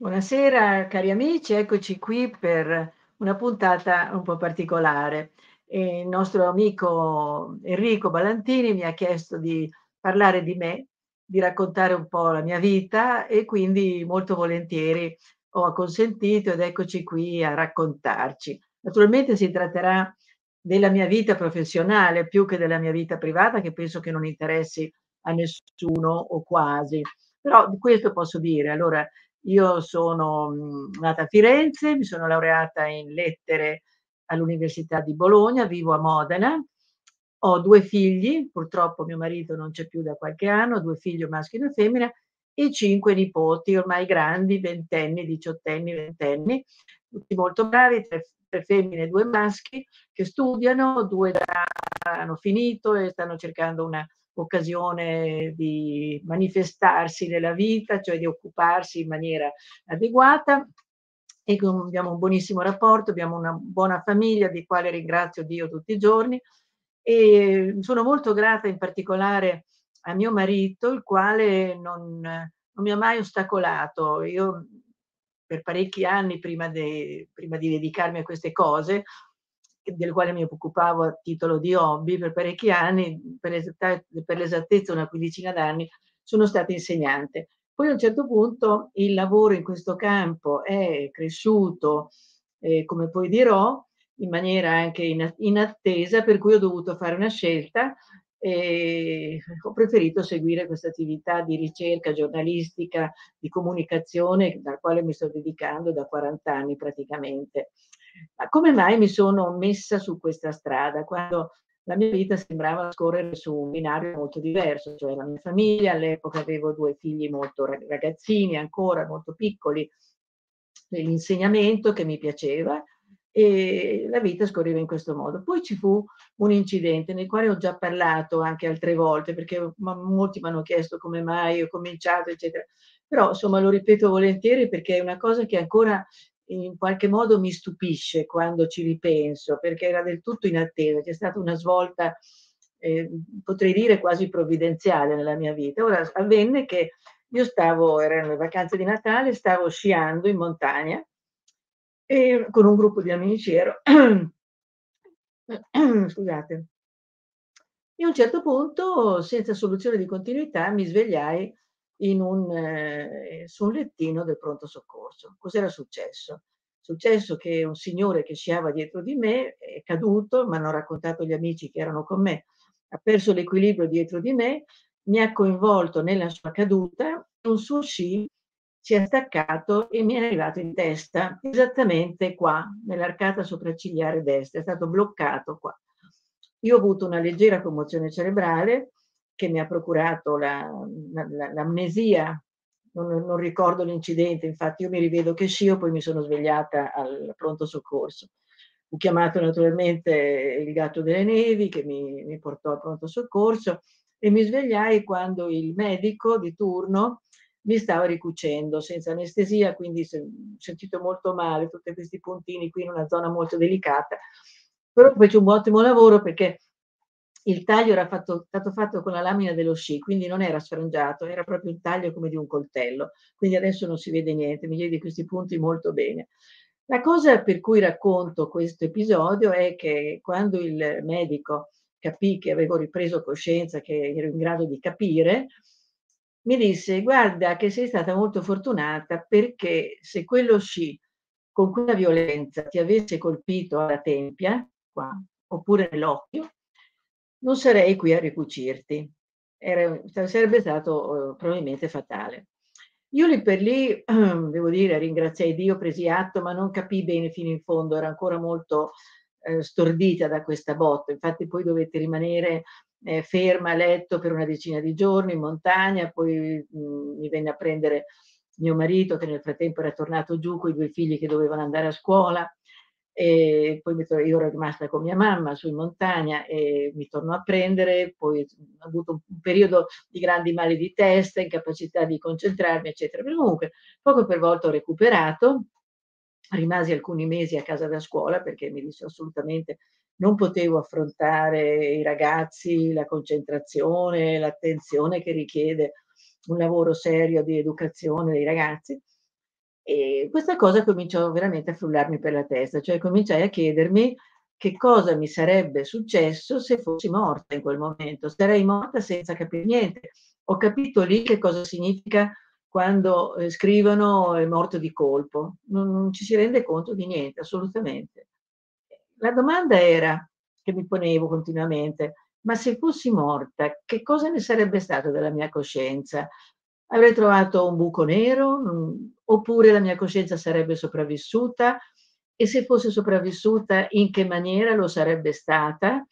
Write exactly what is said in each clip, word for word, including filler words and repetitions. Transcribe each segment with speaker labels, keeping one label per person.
Speaker 1: Buonasera cari amici, eccoci qui per una puntata un po' particolare. Ehm, il nostro amico Enrico Ballantini mi ha chiesto di parlare di me, di raccontare un po' la mia vita e quindi molto volentieri ho acconsentito ed eccoci qui a raccontarci. Naturalmente si tratterà della mia vita professionale più che della mia vita privata, che penso che non interessi a nessuno o quasi. Però di questo posso dire. Allora, io sono, mhmm, nata a Firenze, mi sono laureata in lettere all'Università di Bologna, vivo a Modena, ho due figli, purtroppo mio marito non c'è più da qualche anno, due figli, un maschio e una femmina, e cinque nipoti ormai grandi, ventenni, diciottenni, ventenni, tutti molto bravi, tre f tre femmine e due maschi che studiano, due già hanno finito e stanno cercando una occasione di manifestarsi nella vita, cioè di occuparsi in maniera adeguata e con abbiamo un buonissimo rapporto, abbiamo una buona famiglia di quale ringrazio Dio tutti i giorni e sono molto grata in particolare a mio marito, il quale non non mi ha mai ostacolato. Io per parecchi anni prima de prima di dedicarmi a queste cose, del quale mi occupavo a titolo di hobby per parecchi anni, per l'esatta per l'esattezza una quindicina d'anni, sono stata insegnante. Poi a un certo punto il lavoro in questo campo è cresciuto, ehm, come poi dirò, in maniera anche ina inattesa, per cui ho dovuto fare una scelta e ho preferito seguire questa attività di ricerca giornalistica, di comunicazione, dalla quale mi sto dedicando da quaranta anni praticamente. Ma come mai mi sono messa su questa strada, quando la mia vita sembrava scorrere su un binario molto diverso, cioè la mia famiglia, all'epoca avevo due figli molto ra ragazzini ancora, molto piccoli, e l'insegnamento che mi piaceva e la vita scorreva in questo modo. Poi ci fu un incidente nel quale ho già parlato anche altre volte, perché ma molti m'hanno chiesto come mai ho cominciato, eccetera. Però insomma lo ripeto volentieri perché è una cosa che ancora in qualche modo mi stupisce quando ci ripenso, perché era del tutto inattesa. C'è stata una svolta, ehm, potrei dire quasi provvidenziale nella mia vita. Ora avvenne che io stavo erano le vacanze di Natale, stavo sciando in montagna, ehm, con un gruppo di amici ero scusate. E a un certo punto, senza soluzione di continuità, mi svegliai in un ehm, su un lettino del pronto soccorso. Cos'era successo? Successo che un signore che sciava dietro di me è caduto, m'hanno raccontato gli amici che erano con me, ha perso l'equilibrio dietro di me, mi ha coinvolto nella sua caduta, un suo sci si è staccato e mi è arrivato in testa, esattamente qua, nell'arcata sopraccigliare destra, è stato bloccato qua. Io ho avuto una leggera commozione cerebrale che mi ha procurato la la la l'amnesia, non non ricordo l'incidente, infatti io mi rivedo che scio, poi mi sono svegliata al pronto soccorso. Fu chiamato naturalmente il gatto delle nevi che mi mi portò al pronto soccorso e mi svegliai quando il medico di turno mi stava ricucendo senza anestesia, quindi se sentito molto male, tutti questi puntini qui in una zona molto delicata. Però fece un ottimo lavoro perché il taglio era fatto stato fatto con la lamina dello sci, quindi non era sfrangiato, era proprio un taglio come di un coltello. Quindi adesso non si vede niente, mi vedi questi punti molto bene. La cosa per cui racconto questo episodio è che quando il medico capì che avevo ripreso coscienza, che ero in grado di capire, mi disse: "Guarda che sei stata molto fortunata perché se quello sci con quella violenza ti avesse colpito alla tempia, qua, oppure nell'occhio, non sarei qui a ricucirti. Era sa sarebbe stato, uhm, probabilmente fatale." Io lì per lì, devo dire, ringraziai Dio, presi atto, ma non capii bene fino in fondo, ero ancora molto, ehm, stordita da questa botta. Infatti poi dovetti rimanere, ehm, ferma a letto per una decina di giorni in montagna, poi, mhmm, mi venne a prendere mio marito che nel frattempo era tornato giù coi due figli che dovevano andare a scuola, e poi mi to io ero rimasta con mia mamma su in montagna e mi tornò a prendere, poi ho avuto un periodo di grandi mali di testa, incapacità di concentrarmi, eccetera. Però comunque poco per volta ho recuperato, rimasi alcuni mesi a casa da scuola perché mi disse assolutamente non potevo affrontare i ragazzi, la concentrazione, l'attenzione che richiede un lavoro serio di educazione dei ragazzi. E questa cosa cominciò veramente a frullarmi per la testa, cioè cominciai a chiedermi che cosa mi sarebbe successo se fossi morta in quel momento. Sarei morta senza capir niente. Ho capito lì che cosa significa quando, ehm, scrivono è morto di colpo. Non non ci si rende conto di niente, assolutamente. La domanda era, che mi ponevo continuamente: ma se fossi morta, che cosa ne sarebbe stato della mia coscienza? Avrei trovato un buco nero, mhmm, oppure la mia coscienza sarebbe sopravvissuta? E se fosse sopravvissuta, in che maniera lo sarebbe stata?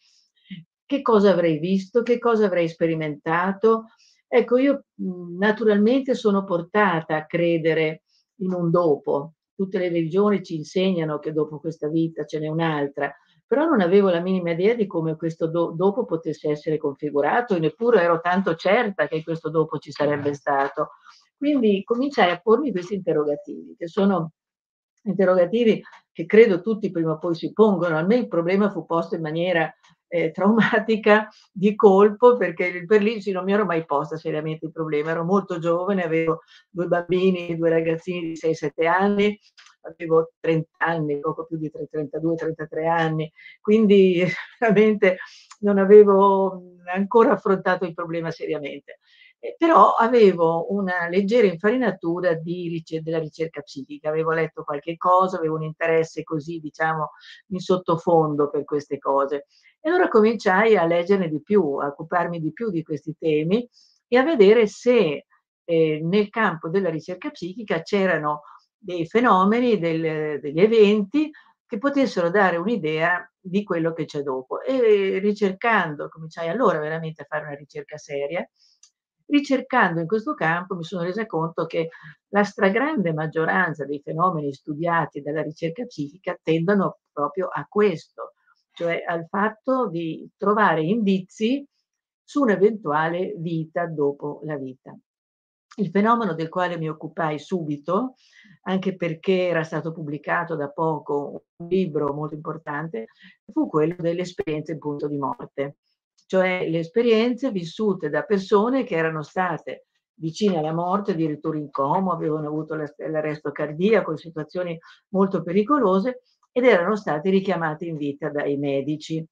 Speaker 1: Che cosa avrei visto? Che cosa avrei sperimentato? Ecco, io, mhmm, naturalmente sono portata a credere in un dopo. Tutte le religioni ci insegnano che dopo questa vita ce n'è un'altra, però non avevo la minima idea di come questo do dopo potesse essere configurato e neppure ero tanto certa che questo dopo ci sarebbe stato. Quindi cominciai a pormi questi interrogativi, che sono interrogativi che credo tutti prima o poi si pongono. A me il problema fu posto in maniera, ehm, traumatica di colpo, perché lì per lì sì, non mi ero mai posta seriamente il problema. Ero molto giovane, avevo due bambini, due ragazzini di sei, sette anni, avevo trenta anni, poco più di tre trentadue, trentatré anni, quindi veramente non avevo, mhmm, ancora affrontato il problema seriamente. Eh, però avevo una leggera infarinatura di rice della ricerca psichica. Avevo letto qualche cosa, avevo un interesse così, diciamo, in sottofondo per queste cose. E allora cominciai a leggerne di più, a occuparmi di più di questi temi e a vedere se, ehm, nel campo della ricerca psichica c'erano dei fenomeni, del degli eventi che potessero dare un'idea di quello che c'è dopo. E ricercando, cominciai allora veramente a fare una ricerca seria. Ricercando in questo campo mi sono resa conto che la stragrande maggioranza dei fenomeni studiati dalla ricerca psichica tendono proprio a questo, cioè al fatto di trovare indizi su un'eventuale vita dopo la vita. Il fenomeno del quale mi occupai subito, anche perché era stato pubblicato da poco un libro molto importante, fu quello delle esperienze in punto di morte, cioè le esperienze vissute da persone che erano state vicine alla morte, addirittura in coma, avevano avuto l'ast l'arresto cardiaco, situazioni molto pericolose ed erano stati richiamati in vita dai medici,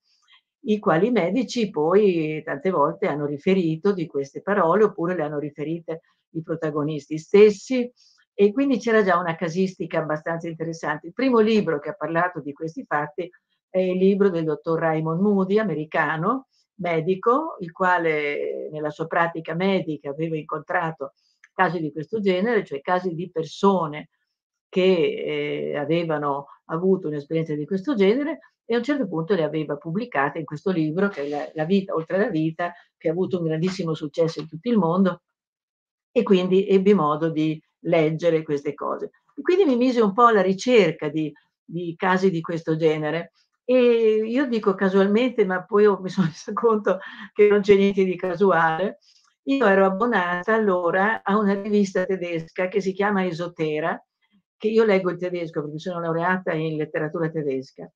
Speaker 1: i quali medici poi tante volte hanno riferito di queste parole, oppure le hanno riferite i protagonisti stessi, e quindi c'era già una casistica abbastanza interessante. Il primo libro che ha parlato di questi fatti è il libro del dottor Raymond Moody, americano, medico, il quale nella sua pratica medica aveva incontrato casi di questo genere, cioè casi di persone che, ehm, avevano avuto un'esperienza di questo genere e a un certo punto le aveva pubblicate in questo libro che è La la vita oltre la vita, che ha avuto un grandissimo successo in tutto il mondo e quindi ebbi modo di leggere queste cose. E quindi mi misi un po' alla ricerca di di casi di questo genere e io dico casualmente, ma poi ho mi sono resa conto che non c'è niente di casuale. Io ero abbonata allora a una rivista tedesca che si chiama Esotera, che io leggo il tedesco perché sono laureata in letteratura tedesca.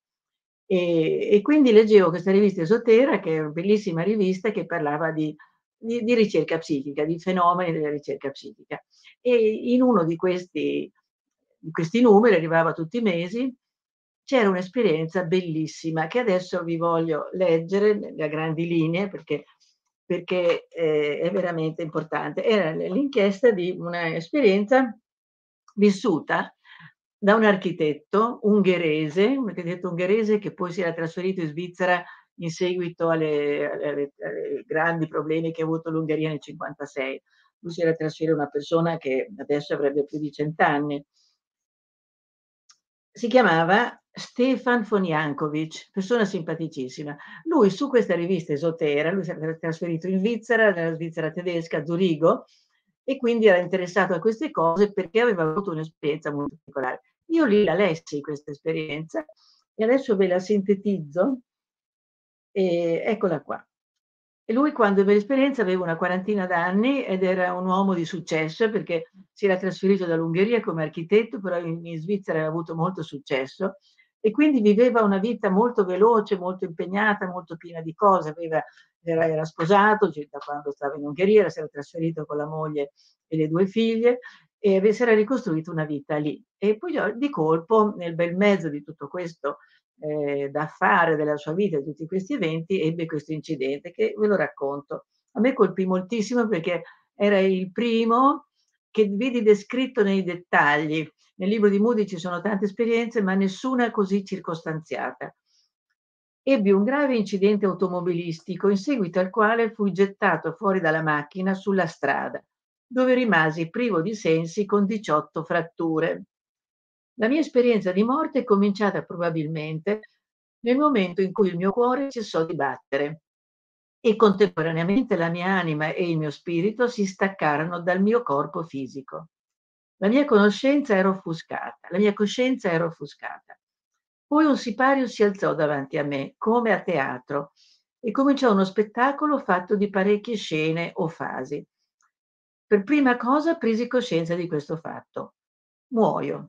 Speaker 1: E e quindi leggevo questa rivista Esotera, che è una bellissima rivista che parlava di di di ricerca psichica, di fenomeni della ricerca psichica. E in uno di questi di questi numeri, arrivava tutti i mesi, c'era un'esperienza bellissima che adesso vi voglio leggere ne a grandi linee perché perché, ehm, è veramente importante. Era l l'inchiesta di una esperienza vissuta da un architetto ungherese, un architetto ungherese che poi si era trasferito in Svizzera in seguito alle alle alle alle grandi problemi che ha avuto l'Ungheria nel 'cinquantasei. Lui si era trasferito una persona che adesso avrebbe più di cent anni. Si chiamava Stefan von Jankovich, persona simpaticissima. Lui su questa rivista Esotera, lui si era trasferito in Svizzera, nella Svizzera tedesca, a Zurigo, e quindi era interessato a queste cose perché aveva avuto un'esperienza molto particolare. Io lì la lessi questa esperienza e adesso ve la sintetizzo, ehm, eccola qua. E lui quando ebbe l'esperienza aveva una quarantina d'anni ed era un uomo di successo perché si era trasferito dall'Ungheria come architetto, però in in Svizzera aveva avuto molto successo e quindi viveva una vita molto veloce, molto impegnata, molto piena di cose. Aveva era era sposato, cioè da quando stava in Ungheria, si era trasferito con la moglie e le due figlie e ave si era ricostruito una vita lì. E poi o di colpo, nel bel mezzo di tutto questo, ehm, da fare della sua vita, di tutti questi eventi, ebbe questo incidente che ve lo racconto. A me colpì moltissimo perché era il primo che vidi descritto nei dettagli. Nel libro di Moody ci sono tante esperienze, ma nessuna così circostanziata. Ebbi un grave incidente automobilistico in seguito al quale fui gettato fuori dalla macchina sulla strada, dove rimasi privo di sensi con diciotto fratture. La mia esperienza di morte è cominciata probabilmente nel momento in cui il mio cuore cessò di battere e contemporaneamente la mia anima e il mio spirito si staccarono dal mio corpo fisico. La mia conoscenza era offuscata, la mia coscienza era offuscata. Poi un sipario si alzò davanti a me, come a teatro, e cominciò uno spettacolo fatto di parecchie scene o fasi. Per prima cosa presi coscienza di questo fatto: muoio.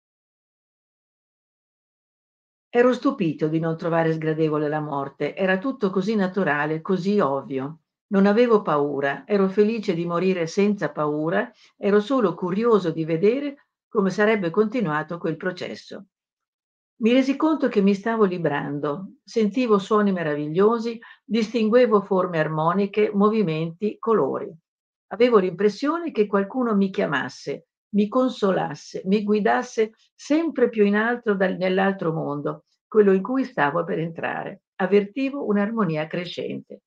Speaker 1: Ero stupito di non trovare sgradevole la morte, era tutto così naturale, così ovvio. Non avevo paura, ero felice di morire senza paura, ero solo curioso di vedere come sarebbe continuato quel processo. Mi resi conto che mi stavo librando, sentivo suoni meravigliosi, distinguevo forme armoniche, movimenti, colori. Avevo l'impressione che qualcuno mi chiamasse, mi consolasse, mi guidasse sempre più in alto dal nell'altro mondo, quello in cui stavo per entrare. Avvertivo un'armonia crescente.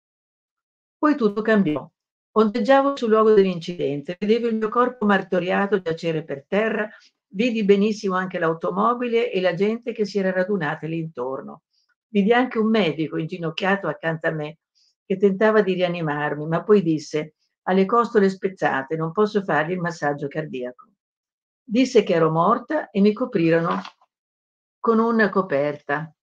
Speaker 1: Poi tutto cambiò. Ondeggiavo sul luogo dell'incidente, vedevo il mio corpo martoriato giacere per terra, vidi benissimo anche l'automobile e la gente che si era radunata lì intorno. Vidi anche un medico inginocchiato accanto a me che tentava di rianimarmi, ma poi disse: "Ha le costole spezzate, non posso fargli il massaggio cardiaco". Disse che ero morta e mi coprirono con una coperta.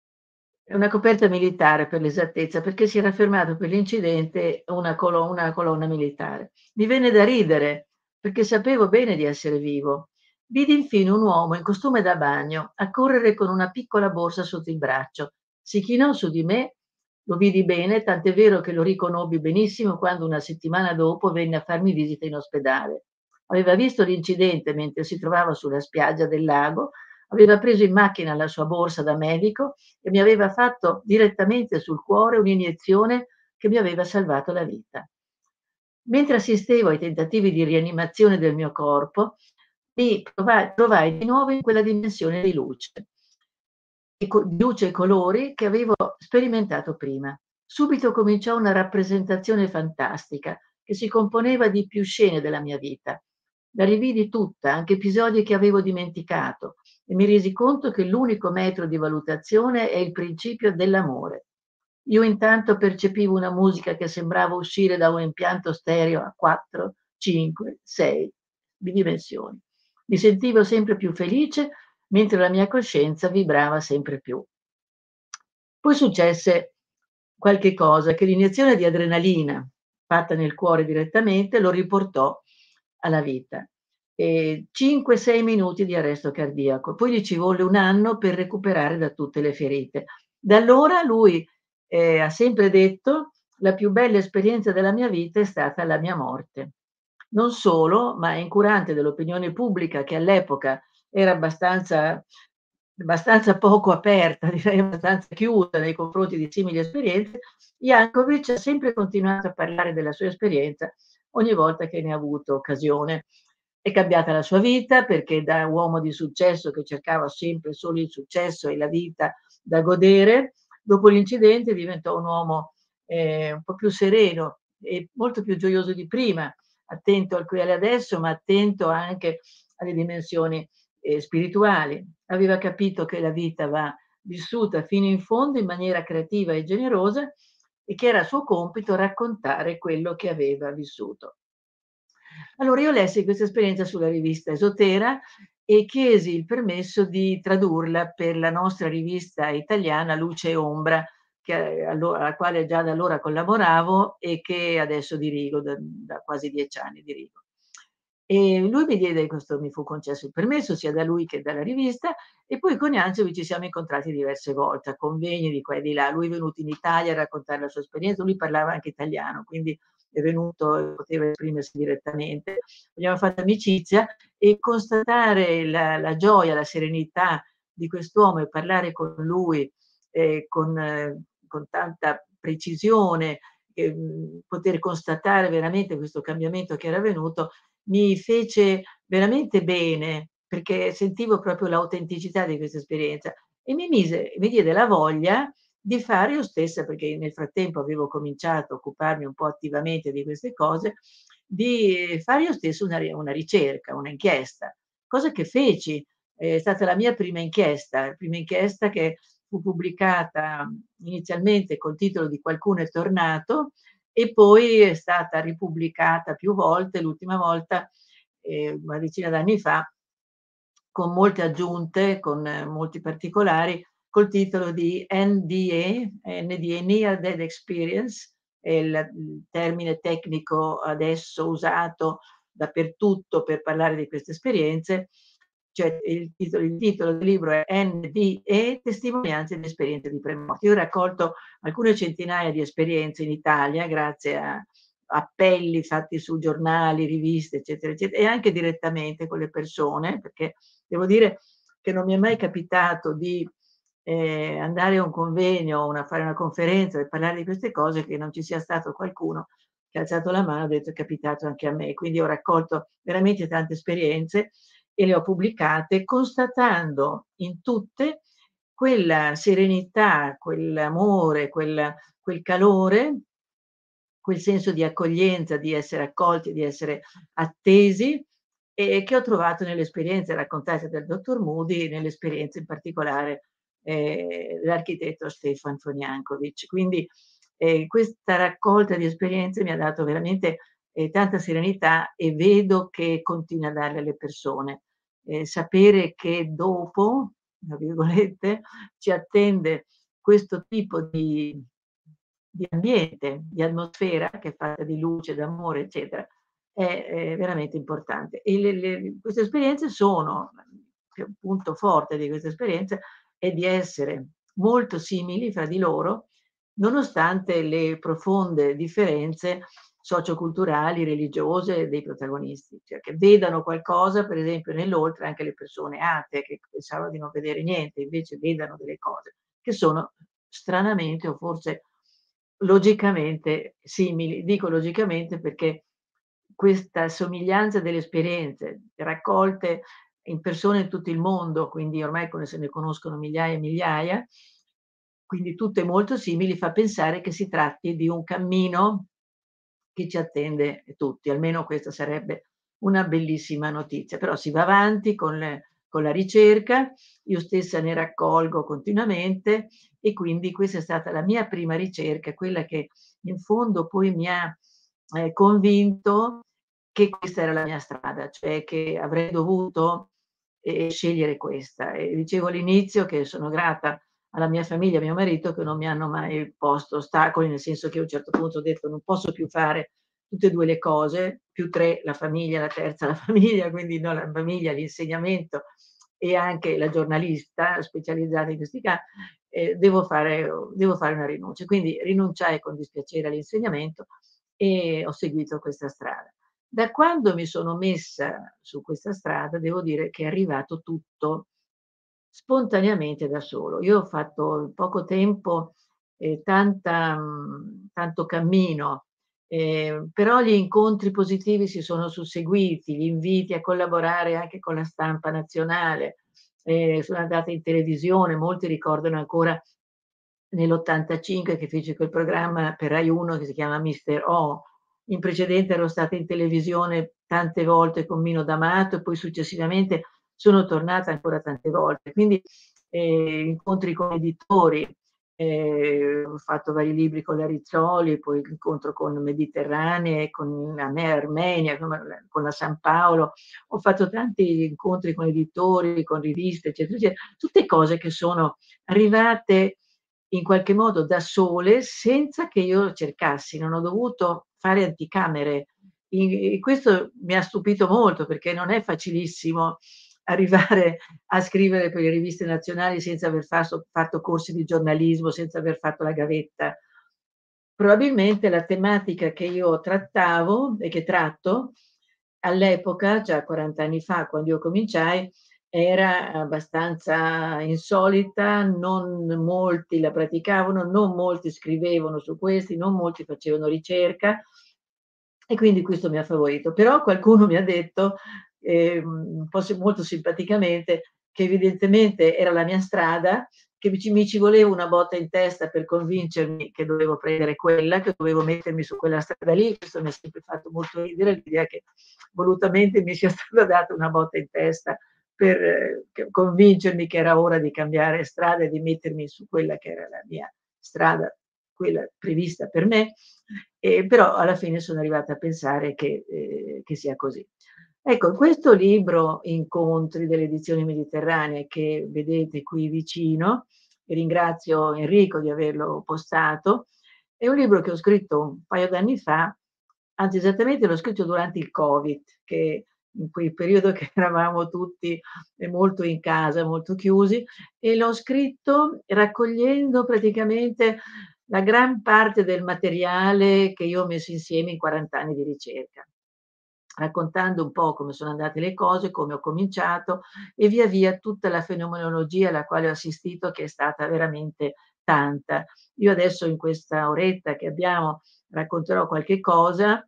Speaker 1: È una coperta militare per l'esattezza, perché si era fermato per l'incidente una colo una colonna militare. Mi venne da ridere, perché sapevo bene di essere vivo. Vidi infine un uomo in costume da bagno accorrere con una piccola borsa sotto il braccio. Si chinò su di me, lo vidi bene, tant'è vero che lo riconobbi benissimo quando una settimana dopo venne a farmi visita in ospedale. Aveva visto l'incidente mentre si trovava sulla spiaggia del lago, aveva preso in macchina la sua borsa da medico e mi aveva fatto direttamente sul cuore un'iniezione che mi aveva salvato la vita. Mentre assistevo ai tentativi di rianimazione del mio corpo, mi trova trovai di nuovo in quella dimensione di luce e co luce e colori che avevo sperimentato prima. Subito cominciò una rappresentazione fantastica che si componeva di più scene della mia vita. La rividi tutta, anche episodi che avevo dimenticato, e mi resi conto che l'unico metro di valutazione è il principio dell'amore. Io intanto percepivo una musica che sembrava uscire da un impianto stereo a quattro, cinque, sei di dimensioni. Mi sentivo sempre più felice mentre la mia coscienza vibrava sempre più. Poi successe qualche cosa, che l'iniezione di adrenalina fatta nel cuore direttamente lo riportò alla vita. Ehm, cinque, sei minuti di arresto cardiaco, poi gli ci volle un anno per recuperare da tutte le ferite. Da allora lui, ehm, ha sempre detto: "La più bella esperienza della mia vita è stata la mia morte". Non solo, ma incurante dell'opinione pubblica che all'epoca era abbastanza abbastanza poco aperta, direi abbastanza chiusa nei confronti di simili esperienze, Jankovic ha sempre continuato a parlare della sua esperienza ogni volta che ne ha avuto occasione. È cambiata la sua vita perché da uomo di successo che cercava sempre solo il successo e la vita da godere, dopo l'incidente diventò un uomo, ehm, un po' più sereno e molto più gioioso di prima, attento al qui e all'adesso, ma attento anche alle dimensioni, ehm, spirituali. Aveva capito che la vita va vissuta fino in fondo in maniera creativa e generosa e che era suo compito raccontare quello che aveva vissuto. Allora io lessi questa esperienza sulla rivista Esotera e chiesi il permesso di tradurla per la nostra rivista italiana Luce e Ombra, che allo alla quale già da allora collaboravo e che adesso dirigo da da quasi dieci anni dirigo. E lui mi diede questo mi fu concesso il permesso sia da lui che dalla rivista e poi con Jansovic ci siamo incontrati diverse volte a convegni di qua e di là. Lui è venuto in Italia a raccontare la sua esperienza, lui parlava anche italiano, quindi è venuto e poteva esprimersi direttamente. Abbiamo fatto amicizia e constatare la la gioia, la serenità di quest'uomo e parlare con lui, ehm, con eh, con tanta precisione, ehm, poter constatare veramente questo cambiamento che era avvenuto, mi fece veramente bene, perché sentivo proprio l'autenticità di questa esperienza e mi mise mi diede la voglia di fare io stessa, perché nel frattempo avevo cominciato a occuparmi un po' attivamente di queste cose, di fare io stessa una ri una ricerca, una inchiesta, cosa che feci. È stata la mia prima inchiesta, prima inchiesta che fu pubblicata inizialmente col titolo di "Qualcuno è tornato" e poi è stata ripubblicata più volte, l'ultima volta, ehm, una decina d'anni fa, con molte aggiunte, con eh, molti particolari, col titolo di N D A, N D A Near Death Experience, è il il termine tecnico adesso usato dappertutto per parlare di queste esperienze, cioè il titolo il titolo del libro è N D A Testimonianze di esperienze di premorte. Io ho raccolto alcune centinaia di esperienze in Italia grazie a appelli fatti su giornali, riviste, eccetera, eccetera, e anche direttamente con le persone, perché devo dire che non mi è mai capitato di, ehm, andare a un convegno, una fare una conferenza e parlare di queste cose, che non ci sia stato qualcuno che ha alzato la mano e ha detto: "È capitato anche a me". Quindi ho raccolto veramente tante esperienze e le ho pubblicate, constatando in tutte quella serenità, quell'amore, quel quel calore, quel senso di accoglienza, di essere accolti, di essere attesi, e che ho trovato nelle esperienze raccontate dal dottor Moody, nelle esperienze in particolare, ehm, dell'architetto Stefan Foniankovic. Quindi, ehm, questa raccolta di esperienze mi ha dato veramente, ehm, tanta serenità e vedo che continua a darle alle persone. Ehm, sapere che "dopo", tra virgolette, ci attende questo tipo di di ambiente, di atmosfera che è fatta di luce, d'amore, eccetera, è è veramente importante. E le le queste esperienze sono che un punto forte di queste esperienze è di essere molto simili fra di loro, nonostante le profonde differenze socioculturali, religiose dei protagonisti, cioè che vedano qualcosa, per esempio nell'oltre anche le persone atee che pensavano di non vedere niente, invece vedano delle cose che sono stranamente o forse logicamente simili. Dico logicamente perché questa somiglianza delle esperienze raccolte in persone in tutto il mondo, quindi ormai come se ne conoscono migliaia e migliaia, quindi tutte molto simili, fa pensare che si tratti di un cammino che ci attende tutti, almeno questa sarebbe una bellissima notizia. Però si va avanti con le con la ricerca, io stessa ne raccolgo continuamente e quindi questa è stata la mia prima ricerca, quella che in fondo poi mi ha, ehm, convinto che questa era la mia strada, cioè che avrei dovuto, ehm, scegliere questa. E dicevo all'inizio che sono grata alla mia famiglia, a mio marito, che non mi hanno mai posto ostacoli, nel senso che a un certo punto ho detto: "Non posso più fare tutte e due le cose, più tre la famiglia, la terza la famiglia", quindi no, la famiglia, l'insegnamento e anche la giornalista specializzata in questi ca ehm, devo fare devo fare una rinuncia. Quindi rinunciai con dispiacere all'insegnamento e ho seguito questa strada. Da quando mi sono messa su questa strada, devo dire che è arrivato tutto spontaneamente da solo. Io ho fatto in poco tempo, ehm, tanta mhmm, tanto cammino, ehm, però gli incontri positivi si sono susseguiti, gli inviti a collaborare anche con la stampa nazionale, ehm, sono andata in televisione, molti ricordano ancora nell'ottantacinque che feci quel programma per Rai uno che si chiama Mister O. In precedenza ero stata in televisione tante volte con Mino D'Amato e poi successivamente sono tornata ancora tante volte. Quindi, ehm, incontri con editori, ehm, ho fatto vari libri con la Rizzoli, poi l'incontro con Mediterranee, con a me Armenia, insomma la con la San Paolo. Ho fatto tanti incontri con editori, con riviste, eccetera, eccetera, tutte cose che sono arrivate in qualche modo da sole, senza che io cercassi, non ho dovuto fare anticamere. I questo mi ha stupito molto, perché non è facilissimo arrivare a scrivere per le riviste nazionali senza aver faso fatto corsi di giornalismo, senza aver fatto la gavetta. probabilmente la tematica che io trattavo e che tratto all'epoca, già quaranta anni fa, quando io cominciai, era abbastanza insolita, non molti la praticavano, non molti scrivevano su questi, non molti facevano ricerca e quindi questo mi ha favorito. Però qualcuno mi ha detto, ehm, un po' si molto simpaticamente, che evidentemente era la mia strada, che mi ci mi ci voleva una botta in testa per convincermi che dovevo prendere quella, che dovevo mettermi su quella strada lì. Questo mi ha sempre fatto molto ridere, l'idea che volutamente mi sia stata data una botta in testa per eh, c convincermi che era ora di cambiare strada e di mettermi su quella che era la mia strada, quella prevista per me, ehm, però alla fine sono arrivata a pensare che ehm, che sia così. Ecco, questo libro Incontri delle edizioni mediterranee che vedete qui vicino, e ringrazio Enrico di averlo postato, è un libro che ho scritto un paio d'anni fa, anzi esattamente l'ho scritto durante il Covid, che in quel periodo che eravamo tutti, ehm, molto in casa, molto chiusi, e l'ho scritto raccogliendo praticamente la gran parte del materiale che io ho messo insieme in quaranta anni di ricerca, raccontando un po' come sono andate le cose, come ho cominciato e via via tutta la fenomenologia alla quale ho assistito, che è stata veramente tanta. Io adesso in questa oretta che abbiamo racconterò qualche cosa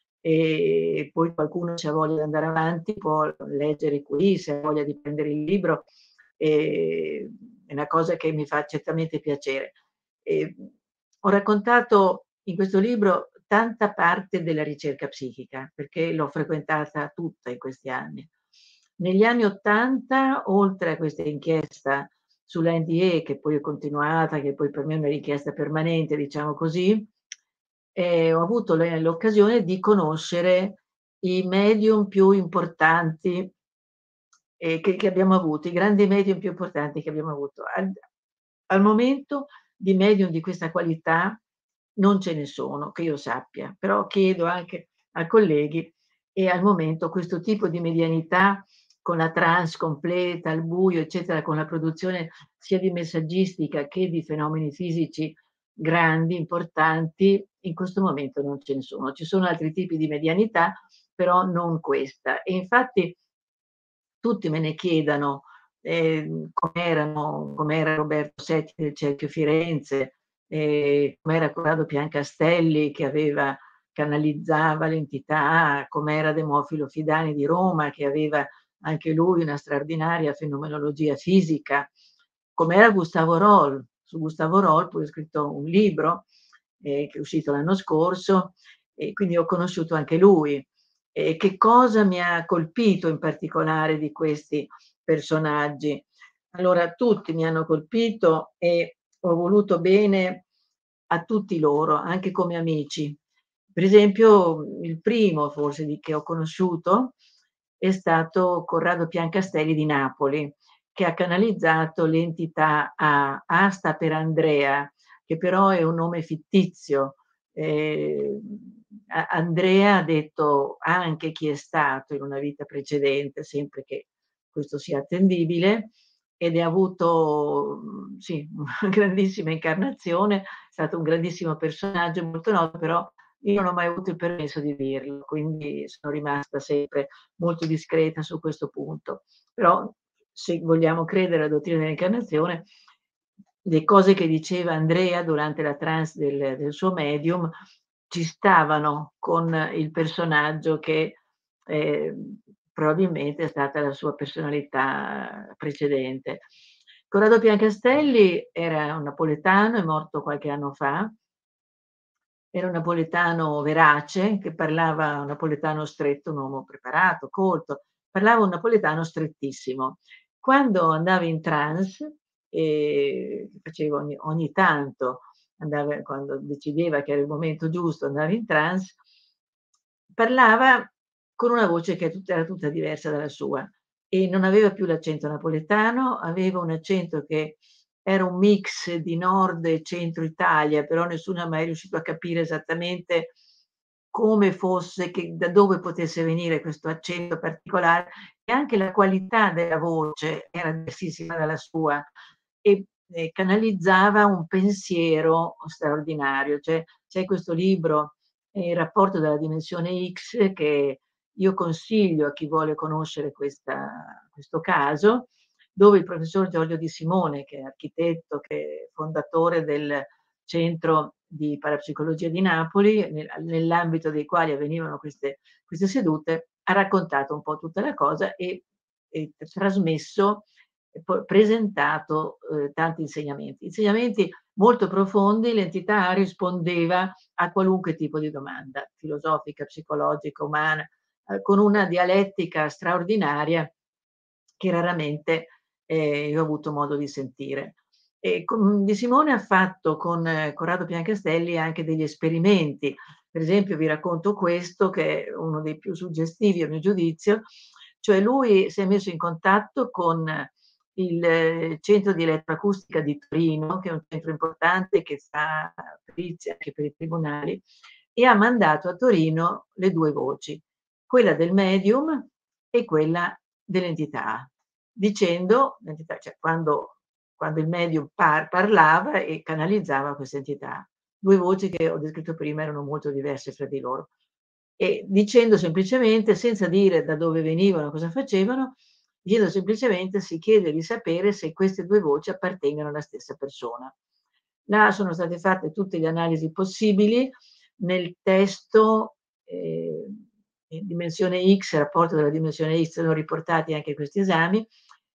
Speaker 1: e poi qualcuno se ha voglia di andare avanti può leggere qui, se ha voglia di prendere il libro, ehm, è una cosa che mi fa certamente piacere. Ehm, Ho raccontato in questo libro tanta parte della ricerca psichica, perché l'ho frequentata tutta in questi anni. Negli anni 'ottanta, oltre a questa inchiesta sull'N D E, che poi è continuata, che poi per me è una richiesta permanente, diciamo così, ehm, ho avuto le l'occasione di conoscere i medium più importanti, ehm, che che abbiamo avuto, i grandi medium più importanti che abbiamo avuto. Al al momento di medium di questa qualità non ce ne sono, che io sappia, però chiedo anche a colleghi e al momento questo tipo di medianità con la trance completa, al buio, eccetera, con la produzione sia di messaggistica che di fenomeni fisici grandi, importanti, in questo momento non ce ne sono. Ci sono altri tipi di medianità, però non questa. E infatti tutti me ne chiedano, ehm, com'erano com'era Roberto Setti del Cerchio Firenze, ehm, com'era Corrado Piancastelli che aveva canalizzava l'entità, com'era Demofilo Fidani di Roma che aveva anche lui una straordinaria fenomenologia fisica, com'era Gustavo Roll. Su Gustavo Roll poi ho scritto un libro, ehm, che è uscito l'anno scorso e quindi ho conosciuto anche lui. E che cosa mi ha colpito in particolare di questi personaggi? Allora, tutti mi hanno colpito e ho voluto bene a tutti loro, anche come amici. Per esempio, il primo forse di che ho conosciuto è stato Corrado Piancastelli di Napoli, che ha canalizzato l'entità A. A sta per Andrea, che però è un nome fittizio. Ehm, A Andrea ha detto anche chi è stato in una vita precedente, sempre che questo sia attendibile, ed è avuto, mhmm, sì, una grandissima incarnazione, è stato un grandissimo personaggio, molto noto, però io non ho mai avuto il permesso di dirlo, quindi sono rimasta sempre molto discreta su questo punto. Però, se vogliamo credere alla dottrina dell'incarnazione, le cose che diceva Andrea durante la trance del del suo medium ci stavano con il personaggio che, ehm, probabilmente è stata la sua personalità precedente. Corrado Piancastelli era un napoletano, è morto qualche anno fa. Era un napoletano verace, che parlava un napoletano stretto, un uomo preparato, colto, parlava un napoletano strettissimo. Quando andava in trance, ehm, faceva ogni ogni tanto, andava quando decideva che era il momento giusto, andava in trance, parlava con una voce che tut era tutta diversa dalla sua e non aveva più l'accento napoletano, aveva un accento che era un mix di Nord e Centro Italia, però nessuno è mai riuscito a capire esattamente come fosse, che da dove potesse venire questo accento particolare e anche la qualità della voce era diversissima dalla sua. E ehm, canalizzava un pensiero straordinario. Cioè, c'è questo libro, ehm, Il rapporto della dimensione X, che io consiglio a chi vuole conoscere questa questo caso, dove il professor Giorgio Di Simone, che è architetto, che è fondatore del centro di parapsicologia di Napoli, nel nell'ambito dei quali avvenivano queste queste sedute, ha raccontato un po' tutta la cosa e e t trasmesso e poi presentato, uhm, tanti insegnamenti. Insegnamenti molto profondi, l'entità rispondeva a qualunque tipo di domanda, filosofica, psicologica, umana, uhm, con una dialettica straordinaria che raramente, ehm, io ho avuto modo di sentire. E con Di Simone ha fatto con eh, Corrado Piancastelli anche degli esperimenti. Per esempio vi racconto questo, che è uno dei più suggestivi a mio giudizio, cioè lui si è messo in contatto con il eh, centro di elettroacustica di Torino, che è un centro importante che fa perizia anche per i tribunali, e ha mandato a Torino le due voci, quella del medium e quella dell'entità, dicendo l'entità, cioè quando quando il medium par parlava e canalizzava questa entità. due voci che ho descritto prima erano molto diverse fra di loro. E dicendo semplicemente, senza dire da dove venivano, cosa facevano, dicendo semplicemente si chiede di sapere se queste due voci appartengono alla stessa persona. Là sono state fatte tutte le analisi possibili. Nel testo, ehm, in dimensione X, rapporto della dimensione X, sono riportati anche questi esami.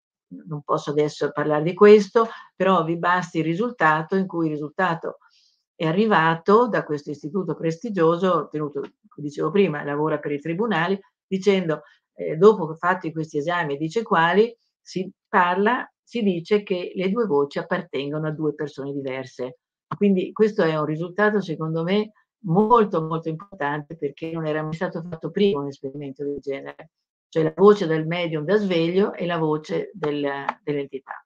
Speaker 1: N non posso adesso parlar di questo, però vi basti il risultato, in cui il risultato è arrivato da questo istituto prestigioso, tenuto, come dicevo prima, lavora per i tribunali, dicendo, ehm, dopo che fatti questi esami e dice quali, si parla si dice che le due voci appartengono a due persone diverse. Quindi questo è un risultato secondo me molto, molto importante, perché non era mai stato fatto prima un esperimento del genere, cioè la voce del medium da sveglio e la voce del dell'entità.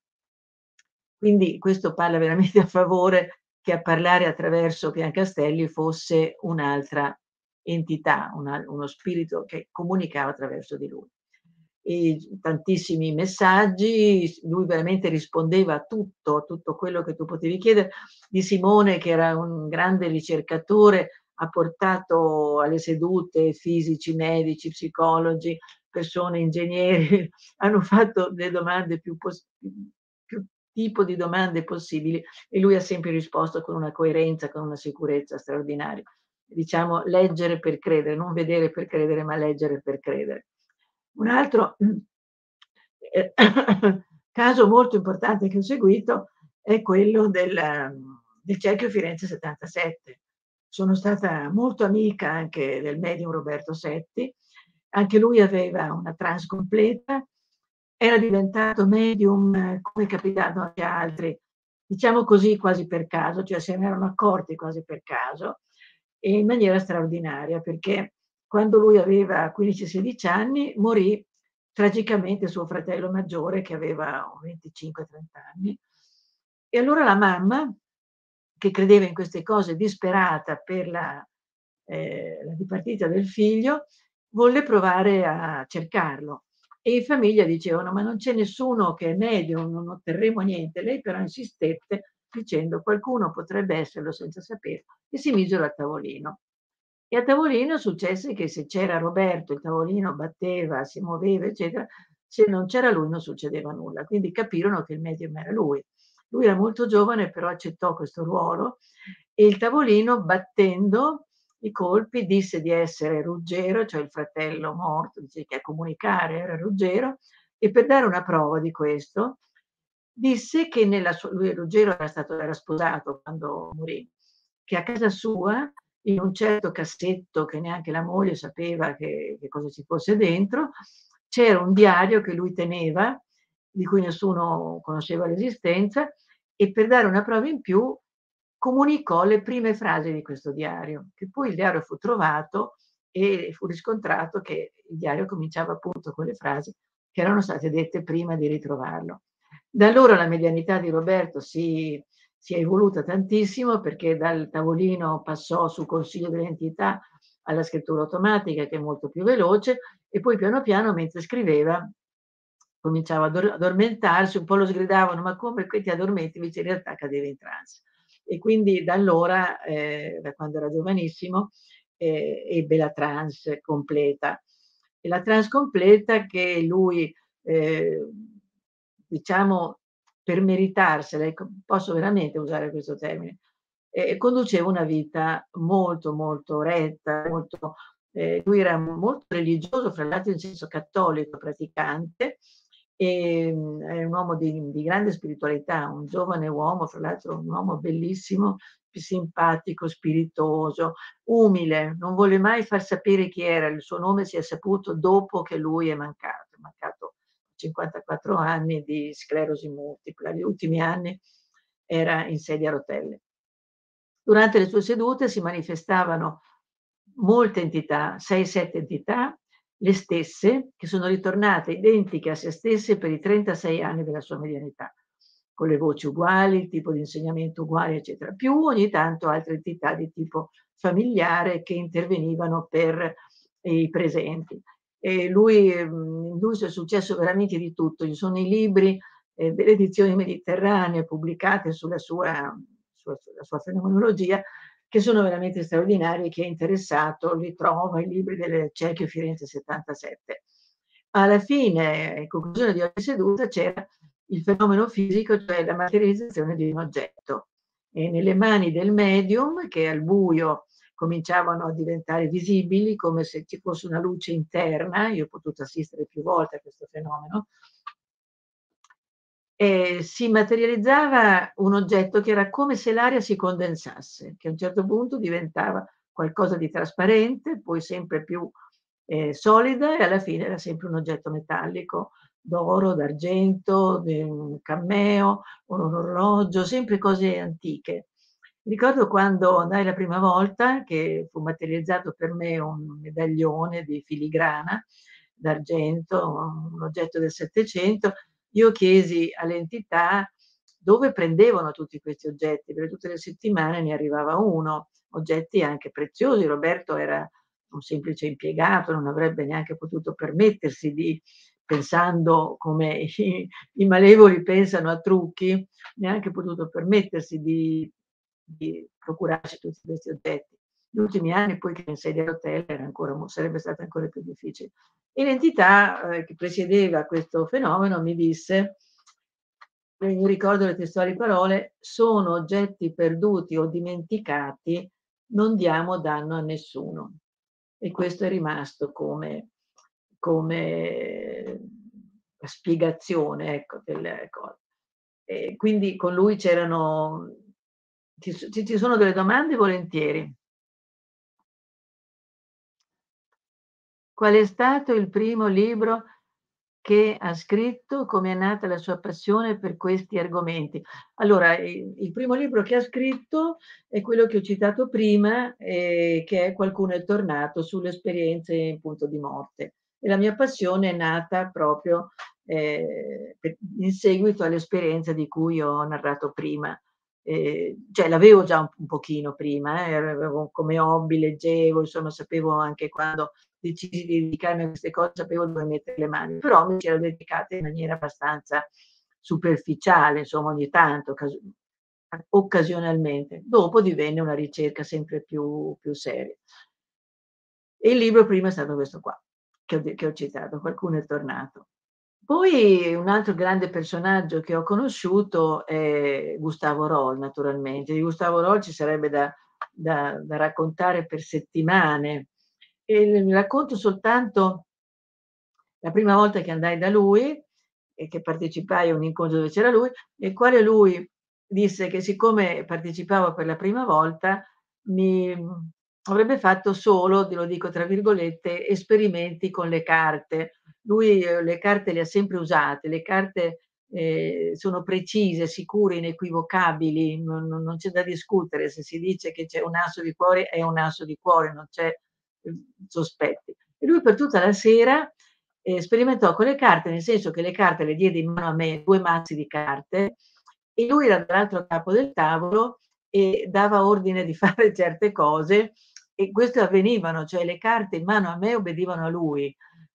Speaker 1: Quindi questo parla veramente a favore che a parlare attraverso Piancastelli fosse un'altra entità, una uno spirito che comunicava attraverso di lui. E tantissimi messaggi, s lui veramente rispondeva a tutto, a tutto quello che tu potevi chiedere. Di Simone, che era un grande ricercatore, ha portato alle sedute fisici, medici, psicologi, persone, ingegneri, hanno fatto le domande più pos più tipo di domande possibili, e lui ha sempre risposto con una coerenza, con una sicurezza straordinaria. Diciamo leggere per credere, non vedere per credere, ma leggere per credere. Un altro, ehm, caso molto importante che ho seguito è quello del mhmm, del cerchio Firenze 'settantasette. Sono stata molto amica anche del medium Roberto Setti, anche lui aveva una trance completa, era diventato medium, eh, come è capitato anche a altri, diciamo così, quasi per caso, cioè se ne erano accorti quasi per caso, e in maniera straordinaria, perché quando lui aveva quindici, sedici anni morì tragicamente suo fratello maggiore, che aveva venticinque, trenta anni. E allora la mamma, che credeva in queste cose, disperata per la ehm, la dipartita del figlio, volle provare a cercarlo. E in famiglia dicevano: "Ma non c'è nessuno che è medium, non otterremo niente." Lei però insistette dicendo: "Qualcuno potrebbe esserlo senza saperlo." E si misero a tavolino. E a tavolino successe che se c'era Roberto, il tavolino batteva, si muoveva, eccetera; se non c'era lui non succedeva nulla. Quindi capirono che il medium era lui. Lui era molto giovane, però accettò questo ruolo, e il tavolino, battendo i colpi, disse di essere Ruggero, cioè il fratello morto, dice che a comunicare era Ruggero, e per dare una prova di questo disse che nella sua lui Ruggero era stato era sposato quando morì, che a casa sua, in un certo cassetto che neanche la moglie sapeva che che cosa ci fosse dentro, c'era un diario che lui teneva, di cui nessuno conosceva l'esistenza, e per dare una prova in più comunicò le prime frasi di questo diario, che poi il diario fu trovato e fu riscontrato che il diario cominciava appunto con le frasi che erano state dette prima di ritrovarlo. Da allora la medianità di Roberto si si è evoluta tantissimo, perché dal tavolino passò sul consiglio dell'entità alla scrittura automatica, che è molto più veloce, e poi piano piano mentre scriveva cominciava ad addor addormentarsi, un po' lo sgridavano: "Ma come che ti addormenti?" Invece in realtà cadeva in trance. E quindi da allora, ehm, da quando era giovanissimo, ehm, ebbe la trance completa. E la trance completa che lui, ehm, diciamo per meritarsela, ecco, posso veramente usare questo termine, ehm, conduceva una vita molto, molto retta, molto ehm, lui era molto religioso, fra l'altro in senso cattolico, praticante, ehm, è un uomo di di grande spiritualità, un giovane uomo, fra l'altro un uomo bellissimo, p simpatico, spiritoso, umile, non volle mai far sapere chi era, il suo nome si è saputo dopo che lui è mancato, è mancato a cinquantaquattro anni di sclerosi multipla, gli ultimi anni era in sedia a rotelle. Durante le sue sedute si manifestavano molte entità, sei, sette entità, le stesse, che sono ritornate identiche a se stesse per i trentasei anni della sua medianità, con le voci uguali, il tipo di insegnamento uguale, eccetera, più ogni tanto altre entità di tipo familiare che intervenivano per i presenti. E lui mhmm, in lui è successo veramente di tutto. Ci sono i libri, ehm, delle edizioni mediterranee pubblicate sulla sua sua sulla sua fenomenologia, che sono veramente straordinari. Chi è interessato li trova, i libri del Cerchio Firenze 'settantasette. Alla fine, in conclusione di ogni seduta, c'era il fenomeno fisico, cioè la materializzazione di un oggetto. E nelle mani del medium, che al buio cominciavano a diventare visibili, come se ci fosse una luce interna, io ho potuto assistere più volte a questo fenomeno, ehm, si materializzava un oggetto che era come se l'aria si condensasse, che a un certo punto diventava qualcosa di trasparente, poi sempre più, ehm, solida, e alla fine era sempre un oggetto metallico, d'oro, d'argento, de un cammeo, o un orologio, sempre cose antiche. Ricordo quando andai la prima volta, che fu materializzato per me un medaglione di filigrana d'argento, un oggetto del Settecento. Io chiesi alle entità dove prendevano tutti questi oggetti, perché tutte le settimane ne arrivava uno, oggetti anche preziosi. Roberto era un semplice impiegato, non avrebbe neanche potuto permettersi di, pensando come i i malevoli pensano a trucchi, neanche potuto permettersi di di procurarsi tutti questi oggetti. Gli ultimi anni poi che in sedia a rotelle era ancora mo sarebbe stato ancora più difficile. E l'entità, ehm, che presiedeva questo fenomeno mi disse, e mi ricordo le testuali parole: "Sono oggetti perduti o dimenticati, non diamo danno a nessuno." E questo è rimasto come come spiegazione, ecco, delle cose. E quindi con lui c'erano ci s ci ci sono delle domande? Volentieri. Qual è stato il primo libro che ha scritto? Come è nata la sua passione per questi argomenti? Allora, i il primo libro che ha scritto è quello che ho citato prima, ehm, che è "Qualcuno è tornato", sulle esperienze in punto di morte. E la mia passione è nata proprio, ehm, pe in seguito all'esperienza di cui ho narrato prima. Ehm, cioè l'avevo già un un pochino prima, eh, avevo come hobby, leggevo, insomma sapevo anche quando decisi di dedicarmi a queste cose, sapevo dove mettere le mani, però mi c'ero dedicata in maniera abbastanza superficiale, insomma ogni tanto, casu a occasionalmente. Dopo divenne una ricerca sempre più più seria. E il libro prima è stato questo qua, che ho de che ho citato, "Qualcuno è tornato". Poi un altro grande personaggio che ho conosciuto è Gustavo Roll, naturalmente. Di Gustavo Roll ci sarebbe da da da raccontare per settimane. E l racconto soltanto la prima volta che andai da lui e che partecipai a un incontro dove c'era lui, nel quale lui disse che siccome partecipavo per la prima volta mi mhmm, avrebbe fatto solo, te lo dico tra virgolette, "esperimenti con le carte". Lui, ehm, le carte le ha sempre usate, le carte, ehm, sono precise, sicure, inequivocabili, non non non c'è da discutere. Se si dice che c'è un asso di cuore, è un asso di cuore, non c'è, uhm, sospetti. E lui per tutta la sera, ehm, sperimentò con le carte, nel senso che le carte le diede in mano a me, due mazzi di carte, e lui era dall'altro capo del tavolo e dava ordine di fare certe cose, e questo avvenivano, cioè le carte in mano a me obbedivano a lui.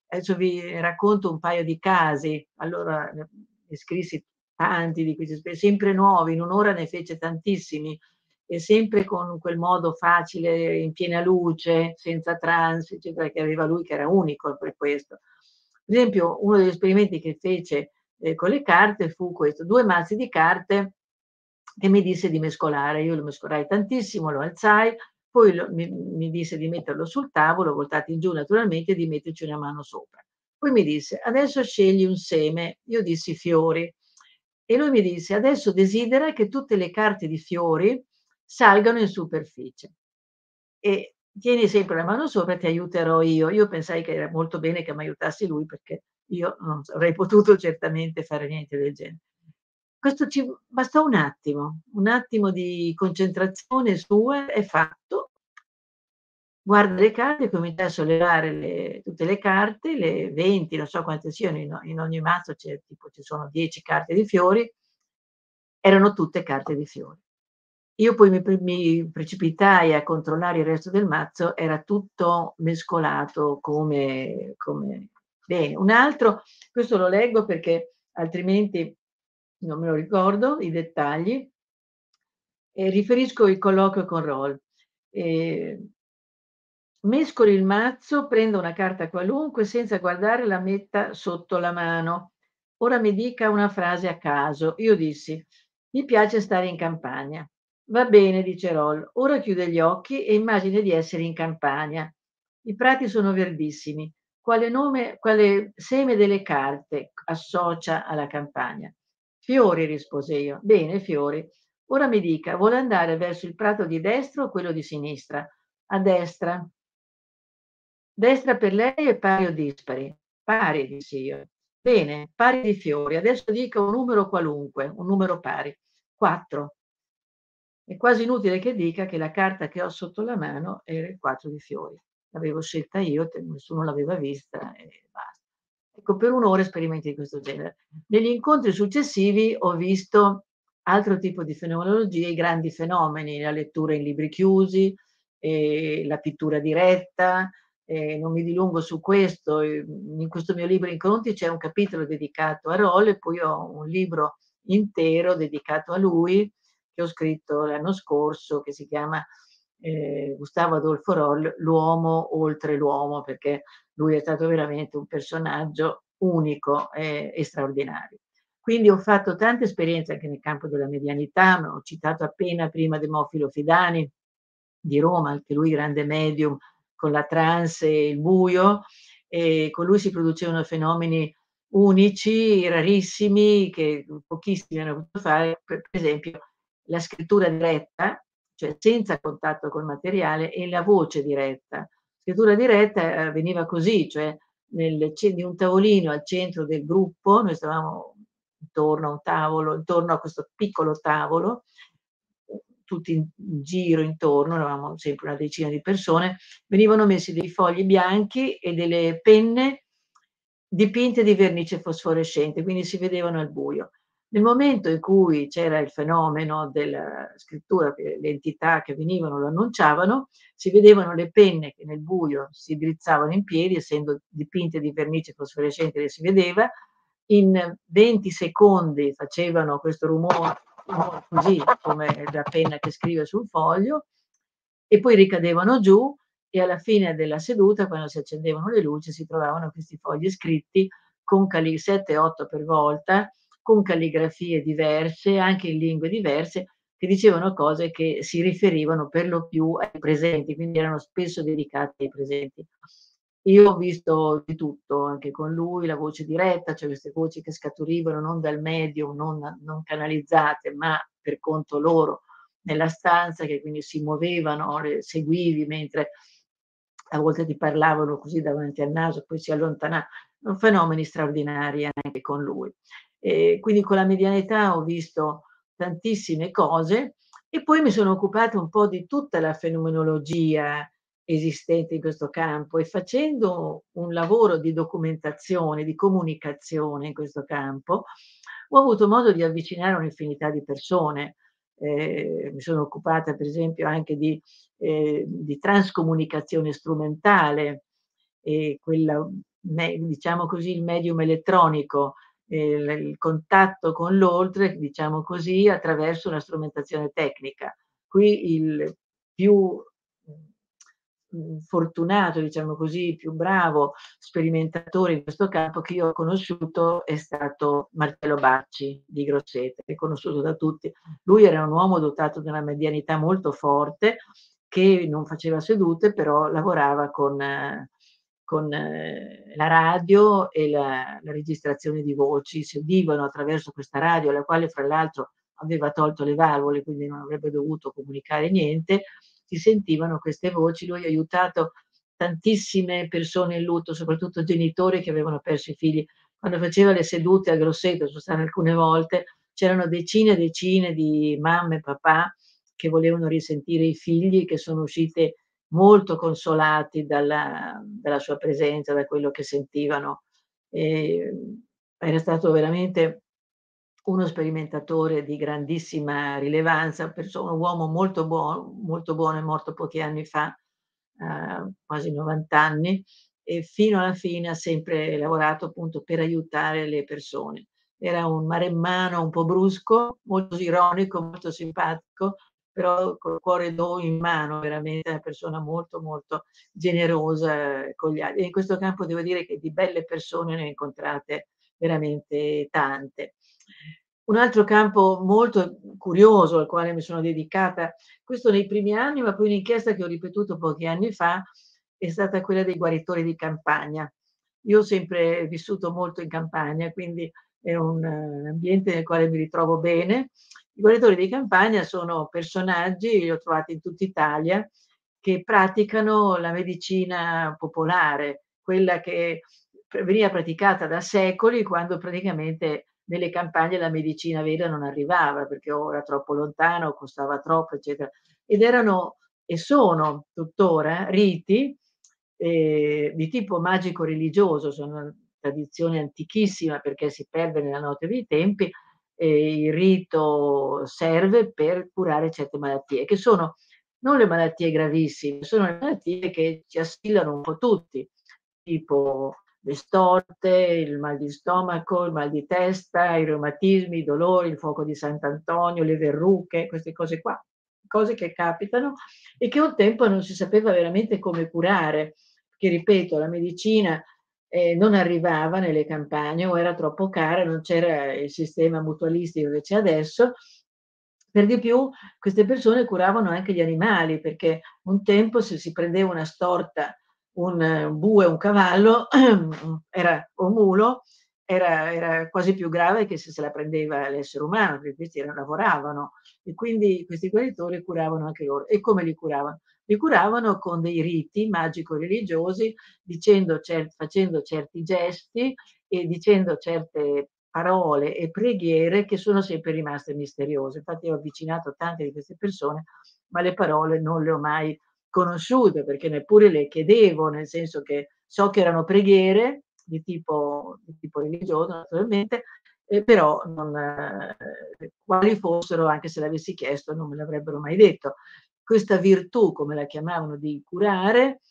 Speaker 1: Adesso vi racconto un paio di casi. Allora, ne ne scrissi tanti di questi spe sempre nuovi, in un ora ne fece tantissimi e sempre con quel modo facile, in piena luce, senza trance, eccetera, che aveva lui, che era unico per questo. Per esempio, uno degli esperimenti che fece, ehm, con le carte fu questo: due mazzi di carte che mi disse di mescolare. Io lo mescolai tantissimo, lo alzai, poi lo mi mi disse di metterlo sul tavolo, voltati in giù naturalmente, e di metterci una mano sopra. Poi mi disse: "Adesso scegli un seme." Io dissi: "Fiori." E lui mi disse: "Adesso desidera che tutte le carte di fiori salgano in superficie e tieni sempre la mano sopra, ti aiuterò io." Io pensai che era molto bene che m'aiutassi lui, perché io non s avrei potuto certamente fare niente del gene. Questo ci bastò un attimo, un attimo di concentrazione sua e fatto. Guarda le carte, cominciai a sollevare le tutte le carte, le venti, non so quante siano, in o in ogni mazzo c'è tipo ci sono dieci carte di fiori, erano tutte carte di fiori. Io poi mi pre mi precipitai a controllare il resto del mazzo, era tutto mescolato come come bene. Un altro, questo lo leggo perché altrimenti non me lo ricordo i dettagli, e riferisco il colloquio con Roll. Ehm Mescoli il mazzo, prenda una carta qualunque, senza guardare la metta sotto la mano. Ora mi dica una frase a caso. Io dissi: "Mi piace stare in campagna." "Va bene," dice Roll, "ora chiude gli occhi e immagini di essere in campagna. I prati sono verdissimi. Quale nome quale seme delle carte associa alla campagna?" "Fiori," rispose io. "Bene, fiori. Ora mi dica, vuole andare verso il prato di destra o quello di sinistra?" "A destra." "Destra per lei è pari o dispari?" "Pari," dissi io. "Bene, pari di fiori. Adesso dica un numero qualunque, un numero pari." "quattro." È quasi inutile che dica che la carta che ho sotto la mano era il quattro di fiori. L'avevo scelta io, te nessuno l'aveva vista e basta. Ecco, per un ora esperimenti di questo genere. Negli incontri successivi ho visto altro tipo di fenomenologia, i grandi fenomeni, la lettura in libri chiusi, ehm, la pittura diretta, ehm, non mi dilungo su questo, ehm, in questo mio libro Incontri c'è un capitolo dedicato a Roll e poi ho un libro intero dedicato a lui, che ho scritto l'anno scorso, che si chiama, ehm, Gustavo Adolfo Roll, "L'uomo oltre l'uomo", perché lui è stato veramente un personaggio unico e e straordinario. Quindi ho fatto tante esperienze anche nel campo della medianità, ma ho citato appena prima Demofilo Fidani di Roma, anche lui grande medium con la trance e il buio, e con lui si producevano fenomeni unici, rarissimi, che pochissimi hanno potuto fare, per per esempio la scrittura diretta, cioè senza contatto col materiale, e la voce diretta. Scrittura diretta eh, avveniva così, cioè nel ce di un tavolino al centro del gruppo, noi stavamo intorno a un tavolo, intorno a questo piccolo tavolo, uhm, tutti in in giro intorno, eravamo sempre una decina di persone, venivano messi dei fogli bianchi e delle penne dipinte di vernice fosforescente, quindi si vedevano al buio. Nel momento in cui c'era il fenomeno della scrittura, che le entità che venivano lo annunciavano, si vedevano le penne che nel buio si drizzavano in piedi, essendo dipinte di vernice fosforescente le si vedeva, in venti secondi facevano questo rumo rumore così, come la penna che scrive sul foglio, e poi ricadevano giù e alla fine della seduta, quando si accendevano le luci, si trovavano questi fogli scritti con calli sette, otto per volta, con calligrafie diverse, anche in lingue diverse, che dicevano cose che si riferivano per lo più ai presenti, quindi erano spesso dedicati ai presenti. Io ho visto di tutto anche con lui, la voce diretta, cioè queste voci che scaturivano non dal medium, non non canalizzate, ma per conto loro nella stanza, che quindi si muovevano, le seguivi mentre a volte ti parlavano così davanti al naso, poi si allontana no, fenomeni straordinari anche con lui. Ehm, quindi con la medianità ho visto tantissime cose e poi mi sono occupata un po' di tutta la fenomenologia esistente in questo campo e facendo un lavoro di documentazione, di comunicazione in questo campo, ho avuto modo di avvicinare un'infinità di persone. Ehm, mi sono occupata per esempio anche di ehm, di transcomunicazione strumentale, e quella me diciamo così, il medium elettronico, il il contatto con l'oltre, diciamo così, attraverso una strumentazione tecnica. Qui il più, mhmm, mhmm, fortunato, diciamo così, più bravo sperimentatore in questo campo che io ho conosciuto è stato Marcello Bacci di Grosseto, è conosciuto da tutti. Lui era un uomo dotato di una medianità molto forte, che non faceva sedute, però lavorava con eh, con eh, la radio e la la registrazione di voci, si udivano attraverso questa radio, alla quale fra l'altro aveva tolto le valvole, quindi non avrebbe dovuto comunicare niente, si sentivano queste voci. Lui ha aiutato tantissime persone in lutto, soprattutto genitori che avevano perso i figli. Quando faceva le sedute a Grosseto, son state alcune volte, c'erano decine e decine di mamme e papà che volevano risentire i figli, che sono uscite molto consolati dalla dalla sua presenza, da quello che sentivano. Ehm, Era stato veramente uno sperimentatore di grandissima rilevanza, perso un uomo molto buo molto buono, è morto pochi anni fa, uhm, quasi novanta anni, e fino alla fine ha sempre lavorato appunto per aiutare le persone. Era un maremmano un po' brusco, molto ironico, molto simpatico, però col cuore d'o in mano, veramente una persona molto, molto generosa eh, con gli altri. E in questo campo devo dire che di belle persone ne ho incontrate veramente tante. Un altro campo molto curioso al quale mi sono dedicata, questo nei primi anni, ma poi un'inchiesta che ho ripetuto pochi anni fa, è stata quella dei guaritori di campagna. Io ho sempre vissuto molto in campagna, quindi è un eh, ambiente nel quale mi ritrovo bene. I guaritori di campagna sono personaggi, li ho trovati in tutta Italia, che praticano la medicina popolare, quella che p veniva praticata da secoli, quando praticamente nelle campagne la medicina vera non arrivava, perché o era troppo lontano, costava troppo, eccetera. Ed erano e sono tuttora riti, ehm, di tipo magico-religioso, sono una tradizione antichissima perché si perde nella notte dei tempi, e il rito serve per curare certe malattie, che sono non le malattie gravissime, sono le malattie che ci assillano un po' tutti, tipo le storte, il mal di stomaco, il mal di testa, i reumatismi, i dolori, il fuoco di Sant'Antonio, le verruche, queste cose qua. Cose che capitano e che un tempo non si sapeva veramente come curare, che ripeto, la medicina, ehm, non arrivava nelle campagne o era troppo cara, non c'era il sistema mutualistico che c'è adesso. Per di più queste persone curavano anche gli animali, perché un tempo se si prendeva una storta, un un bue, un cavallo era o un mulo, era era quasi più grave che se se la prendeva l'essere umano, perché questi era lavoravano e quindi questi guaritori curavano anche loro. E come li curavano? Li curavano con dei riti magico-religiosi, dicendo cer facendo certi gesti e dicendo certe parole e preghiere che sono sempre rimaste misteriose. Infatti ho avvicinato tante di queste persone, ma le parole non le ho mai conosciute, perché neppure le chiedevo, nel senso che so che erano preghiere di tipo di tipo religioso naturalmente, e però non ehm, quali fossero, anche se l'avessi chiesto, non me l'avrebbero mai detto. Questa virtù, come la chiamavano, di curare,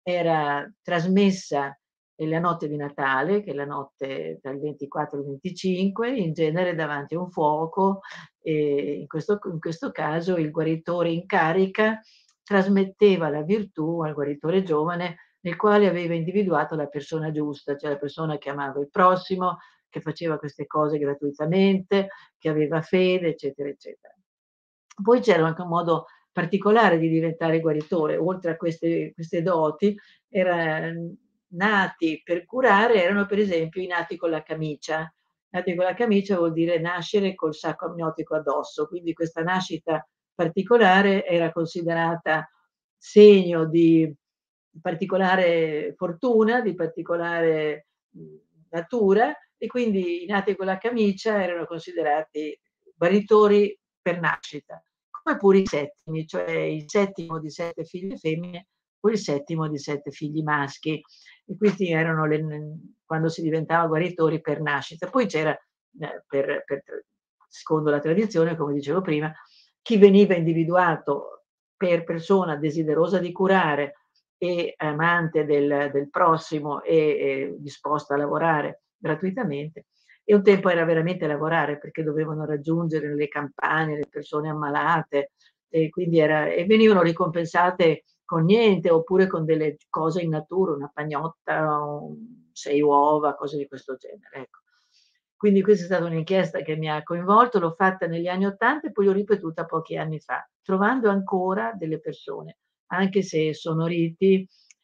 Speaker 1: era trasmessa nella notte di Natale, che è la notte tra il ventiquattro e il venticinque, in genere davanti a un fuoco, e in questo c in questo caso il guaritore in carica trasmetteva la virtù al guaritore giovane, nel quale aveva individuato la persona giusta, cioè la persona che amava il prossimo, che faceva queste cose gratuitamente, che aveva fede, eccetera, eccetera. Poi c'era anche un modo particolare di diventare guaritore, oltre a queste queste doti, eran nati per curare, erano per esempio i nati con la camicia. Nati con la camicia vuol dire nascere col sacco amniotico addosso, quindi questa nascita particolare era considerata segno di particolare fortuna, di particolare, mhmm, natura, e quindi i nati con la camicia erano considerati guaritori per nascita, come pure i settimi, cioè il settimo di sette figlie femmine o il settimo di sette figli maschi. E questi erano le n quando si diventava guaritori per nascita. Poi c'era, ehm, per per tr secondo la tradizione, come dicevo prima, chi veniva individuato per persona desiderosa di curare e amante del del prossimo e e disposta a lavorare gratuitamente. E un tempo era veramente lavorare, perché dovevano raggiungere nelle campagne le persone ammalate e quindi era e venivano ricompensate con niente, oppure con delle cose in natura, una pagnotta, un sei uova, cose di questo genere, ecco. Quindi questa è stata un'inchiesta che mi ha coinvolto, l'ho fatta negli anni 'ottanta e poi l'ho ripetuta pochi anni fa, trovando ancora delle persone, anche se sono riti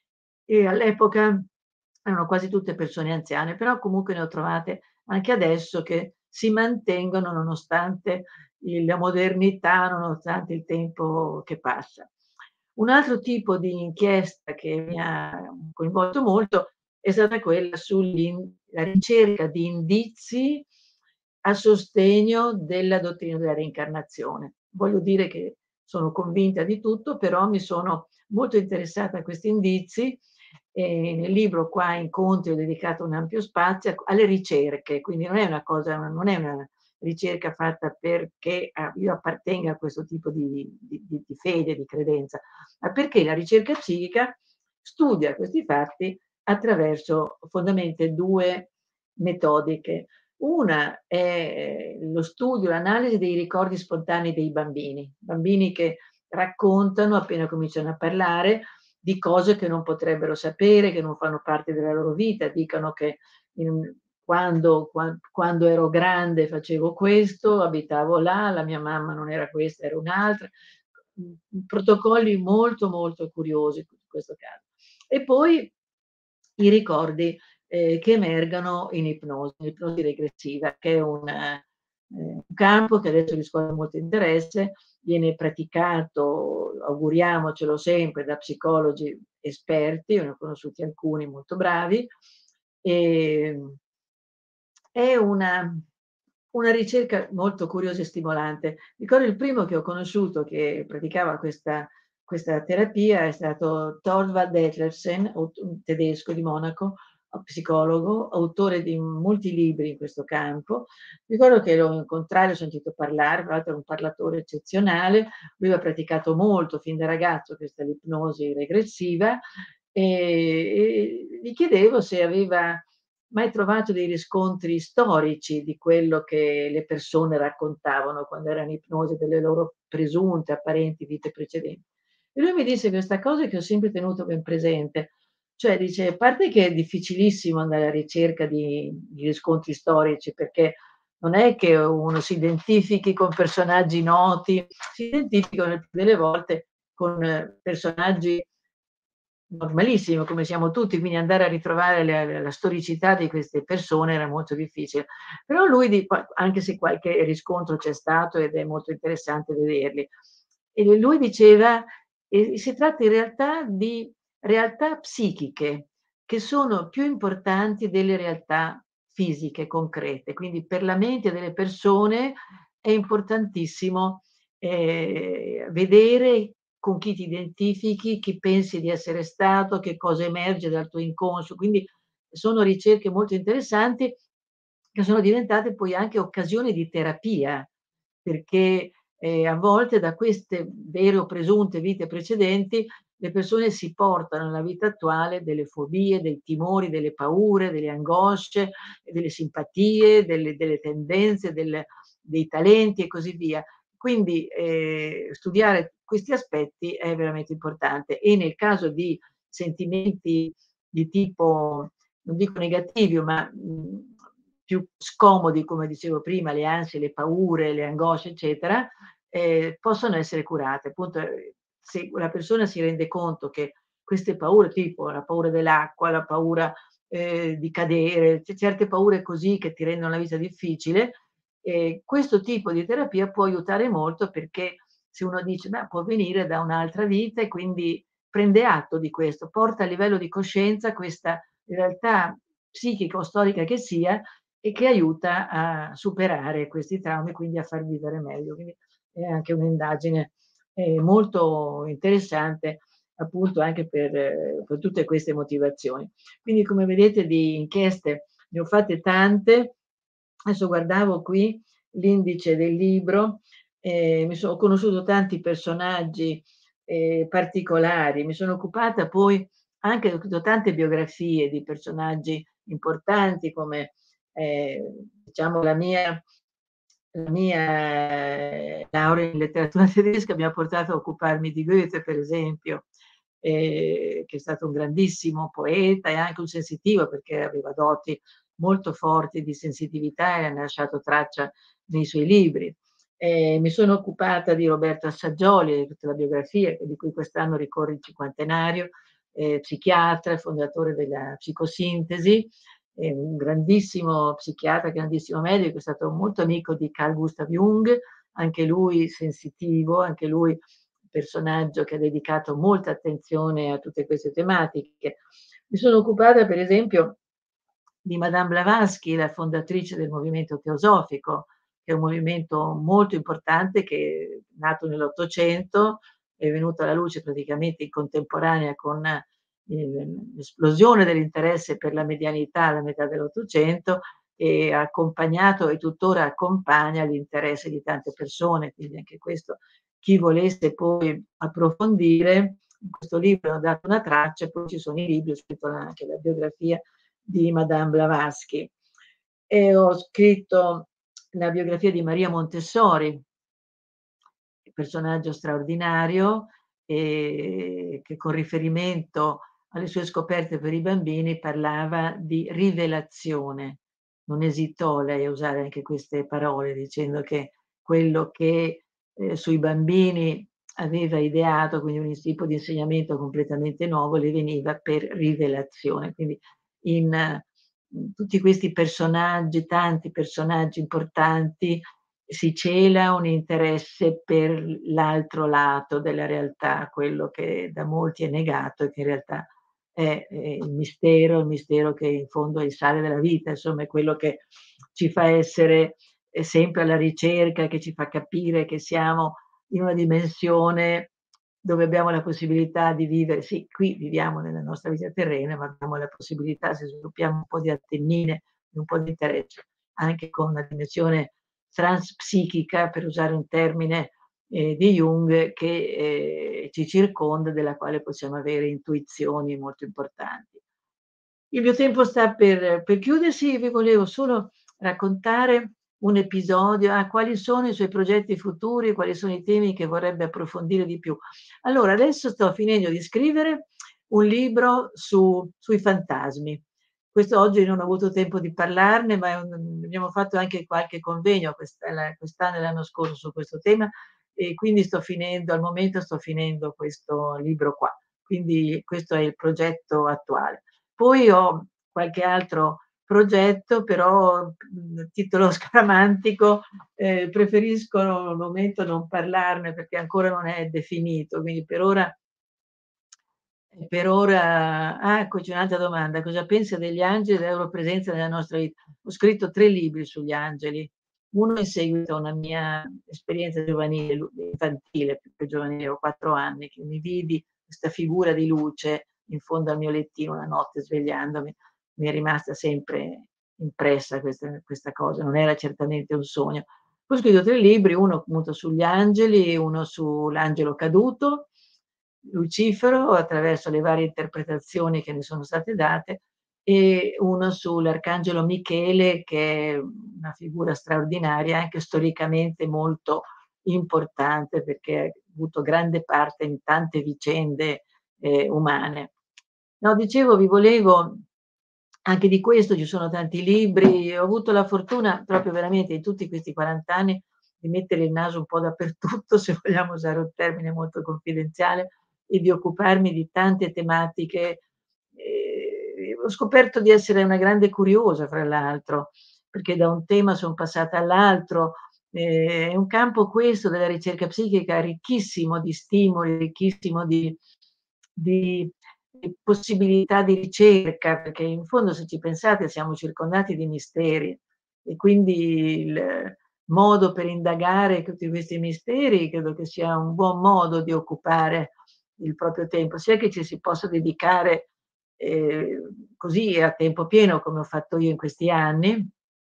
Speaker 1: e all'epoca erano quasi tutte persone anziane, però comunque ne ho trovate anche adesso che si mantengono nonostante il la modernità, nonostante il tempo che passa. Un altro tipo di inchiesta che mi ha coinvolto molto è stata quella sull'in la ricerca di indizi a sostegno della dottrina della reincarnazione. Voglio dire che sono convinta di tutto, però mi sono molto interessata a questi indizi e nel libro qua Incontri ho dedicato un ampio spazio ecco, alle ricerche, quindi non è una cosa non è una ricerca fatta perché, a io appartenga a questo tipo di di di di fede, di credenza, ma perché la ricerca psichica studia questi fatti attraverso fondamente due metodiche. Una è lo studio, l'analisi dei ricordi spontanei dei bambini, bambini che raccontano appena cominciano a parlare di cose che non potrebbero sapere, che non fanno parte della loro vita, dicono che in quando quan quando ero grande facevo questo, abitavo là, la mia mamma non era questa, era un'altra. Mhmm, protocolli molto, molto curiosi in questo caso. E poi i ricordi, ehm, che emergono in ipnosi, in ipnosi regressiva, che è un ehm, un campo che adesso riscuote molto interesse, viene praticato, auguriamocelo sempre, da psicologi esperti, io ne ho conosciuti alcuni molto bravi, ehm è una una ricerca molto curiosa e stimolante. Ricordo il primo che ho conosciuto che praticava questa questa terapia è stato Thorvald Detlefsen, aut un tedesco di Monaco, uhm, psicologo, autore di molti libri in questo campo. Ricordo che l'ho incontrato, ho sentito parlare, tra l'altro è un parlatore eccezionale. Lui aveva praticato molto fin da ragazzo questa l'ipnosi regressiva, e e gli chiedevo se aveva mai trovato dei riscontri storici di quello che le persone raccontavano quando erano in ipnosi, delle loro presunte, apparenti vite precedenti. E lui mi disse questa cosa che ho sempre tenuto ben presente, cioè dice: "A parte che è difficilissimo andare alla ricerca di di riscontri storici, perché non è che uno si identifichi con personaggi noti, si identificano il più delle volte con eh, personaggi normalissimo, come siamo tutti, quindi andare a ritrovare la la la storicità di queste persone era molto difficile. Però lui di qua anche se qualche riscontro c'è stato ed è molto interessante vederli. E lui diceva, ehm, si tratta in realtà di realtà psichiche che sono più importanti delle realtà fisiche, concrete. Quindi per la mente delle persone è importantissimo, ehm, vedere con chi ti identifichi, chi pensi di essere stato, che cosa emerge dal tuo inconscio. Quindi sono ricerche molto interessanti che sono diventate poi anche occasioni di terapia, perché, ehm, a volte da queste vere o presunte vite precedenti le persone si portano nella vita attuale delle fobie, dei timori, delle paure, delle angosce, delle simpatie, delle delle tendenze, del dei talenti e così via. Quindi, ehm, studiare questi aspetti è veramente importante e nel caso di sentimenti di tipo, non dico negativi, ma, mhmm, più scomodi, come dicevo prima, le ansie, le paure, le angosce, eccetera, ehm, possono essere curate. Appunto, ehm, se una persona si rende conto che queste paure, tipo la paura dell'acqua, la paura, ehm, di cadere, c certe paure così che ti rendono la vita difficile, Ehm, questo tipo di terapia può aiutare molto perché se uno dice: "Beh, può venire da un'altra vita" e quindi prende atto di questo, porta a livello di coscienza questa realtà psichica o storica che sia e che aiuta a superare questi traumi, quindi a far vivere meglio. Quindi è anche un'indagine, ehm, molto interessante appunto anche per eh, per tutte queste motivazioni. Quindi come vedete di inchieste ne ho fatte tante. Adesso guardavo qui l'indice del libro, ehm, mi so ho conosciuto tanti personaggi, ehm, particolari. Mi sono occupata poi anche ho scritto tante biografie di personaggi importanti come, ehm, diciamo la mia la mia laurea in letteratura tedesca mi ha portato a occuparmi di Goethe, per esempio, ehm, che è stato un grandissimo poeta e anche un sensitivo, perché aveva doti molto forti di sensitività e ha lasciato traccia nei suoi libri. Ehm, mi sono occupata di Roberto Assagioli, tutta la biografia di cui quest'anno ricorre il cinquantenario, ehm, psichiatra, fondatore della psicosintesi, è un grandissimo psichiatra, grandissimo medico, è stato molto amico di Carl Gustav Jung, anche lui sensitivo, anche lui personaggio che ha dedicato molta attenzione a tutte queste tematiche. Mi sono occupata per esempio di Madame Blavatsky, la fondatrice del movimento teosofico, che è un movimento molto importante che è nato nell'Ottocento, è venuto alla luce praticamente in contemporanea con il l'esplosione dell'interesse per la medianità alla metà dell'Ottocento e ha accompagnato e tuttora accompagna l'interesse di tante persone, quindi anche questo chi volesse poi approfondire, in questo libro ho dato una traccia e poi ci sono i libri, ho scritto anche la biografia di Madame Blavatsky. E ho scritto la biografia di Maria Montessori, personaggio straordinario, ehm, che con riferimento alle sue scoperte per i bambini parlava di rivelazione. Non esitò lei a usare anche queste parole, dicendo che quello che, ehm, sui bambini aveva ideato, quindi un tipo di insegnamento completamente nuovo, le veniva per rivelazione. Quindi in mhmm, tutti questi personaggi, tanti personaggi importanti, si cela un interesse per l'altro lato della realtà, quello che da molti è negato e che in realtà è, ehm, il mistero, il mistero che in fondo è il sale della vita, insomma è quello che ci fa essere, ehm, sempre alla ricerca, che ci fa capire che siamo in una dimensione dove abbiamo la possibilità di vivere sì, qui viviamo nella nostra vita terrena, ma abbiamo la possibilità, se sviluppiamo un po' di attennine, un po' di interesse, anche con una dimensione transpsichica, per usare un termine, ehm, di Jung, che, ehm, ci circonda, della quale possiamo avere intuizioni molto importanti. Il mio tempo sta per per chiudersi, vi volevo solo raccontare un episodio ah, quali sono i suoi progetti futuri, quali sono i temi che vorrebbe approfondire di più. Allora, adesso sto finendo di scrivere un libro su sui fantasmi. Questo oggi non ho avuto tempo di parlarne, ma è un abbiamo fatto anche qualche convegno questa la quest'anno e l'anno scorso su questo tema e quindi sto finendo al momento sto finendo questo libro qua. Quindi questo è il progetto attuale. Poi ho qualche altro progetto, però, mhmm, titolo scaramantico, ehm, preferisco al momento non parlarne perché ancora non è definito, quindi per ora e per ora ah, eccoci un'altra domanda: cosa pensa degli angeli e della loro presenza nella nostra vita? Ho scritto tre libri sugli angeli, uno in seguito a una mia esperienza giovanile, lu infantile più che giovanile, avevo quattro anni, che mi vidi questa figura di luce in fondo al mio lettino una notte svegliandomi. Mi è rimasta sempre impressa questa questa cosa, non era certamente un sogno. Poi ho scritto tre libri, uno appunto sugli angeli, uno sull'angelo caduto, Lucifero, attraverso le varie interpretazioni che ne sono state date, e uno sull'arcangelo Michele, che è una figura straordinaria, anche storicamente molto importante, perché ha avuto grande parte in tante vicende, ehm, umane. No, dicevo, vi volevo anche di questo ci sono tanti libri, ho avuto la fortuna proprio veramente in tutti questi quaranta anni di mettere il naso un po' dappertutto, se vogliamo usare un termine molto confidenziale, e di occuparmi di tante tematiche. Ehm, ho scoperto di essere una grande curiosa fra l'altro, perché da un tema son passata all'altro. Ehm, è un campo questo della ricerca psichica ricchissimo di stimoli, ricchissimo di di di possibilità di ricerca, perché in fondo se ci pensate siamo circondati di misteri e quindi il modo per indagare tutti questi misteri credo che sia un buon modo di occupare il proprio tempo, sia che ci si possa dedicare, ehm, così a tempo pieno come ho fatto io in questi anni,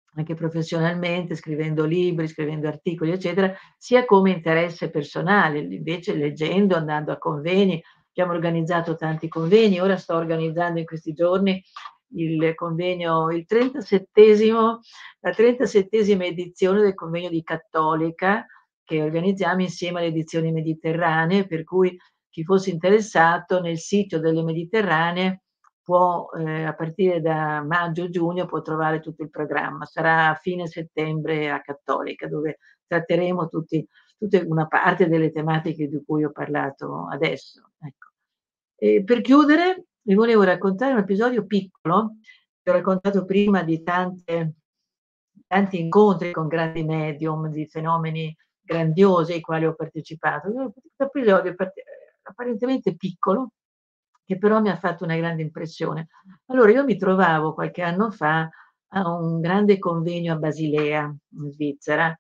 Speaker 1: anche professionalmente, scrivendo libri, scrivendo articoli, eccetera, sia come interesse personale. Invece leggendo, andando a convegni, abbiamo organizzato tanti convegni. Ora sto organizzando in questi giorni il convegno il trentasettesimo la trentasettesima edizione del convegno di Cattolica, che organizziamo insieme alle edizioni mediterranee, per cui chi fosse interessato nel sito delle Mediterranee può, ehm, a partire da maggio-giugno può trovare tutto il programma. Sarà a fine settembre a Cattolica, dove tratteremo tutti tutte una parte delle tematiche di cui ho parlato adesso, ecco. E per chiudere vi volevo raccontare un episodio piccolo, ti ho raccontato prima di tante tanti incontri con grandi medium, di fenomeni grandiosi ai quali ho partecipato. Questo episodio parte apparentemente piccolo, che però mi ha fatto una grande impressione. Allora io mi trovavo qualche anno fa a un grande convegno a Basilea, in Svizzera,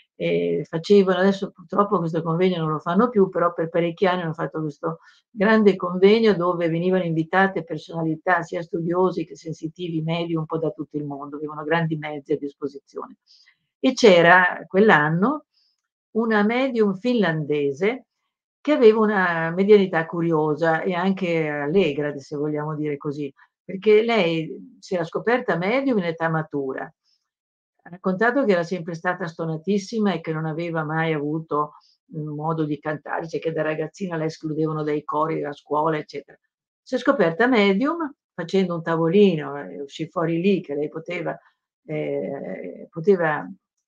Speaker 1: e facevano adesso purtroppo questo convegno non lo fanno più, però per parecchi anni hanno fatto questo grande convegno dove venivano invitate personalità, sia studiosi che sensitivi, medium, un po' da tutto il mondo, avevano grandi mezzi a disposizione. E c'era quell'anno una medium finlandese che aveva una medianità curiosa e anche allegra, se vogliamo dire così, perché lei si era scoperta medium in età matura. Ha raccontato che era sempre stata stonatissima e che non aveva mai avuto un modo di cantare, cioè che da ragazzina la escludevano dai cori a scuola, eccetera. Si è scoperta medium facendo un tavolino e uscì fuori lì che lei poteva ehm, poteva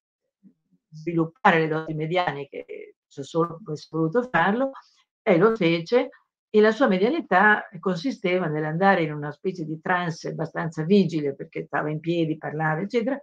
Speaker 1: sviluppare le doti medianiche se solo avesse voluto farlo, e lo fece, e la sua medianità consisteva nell'andare in una specie di trance abbastanza vigile, perché stava in piedi, parlava, eccetera,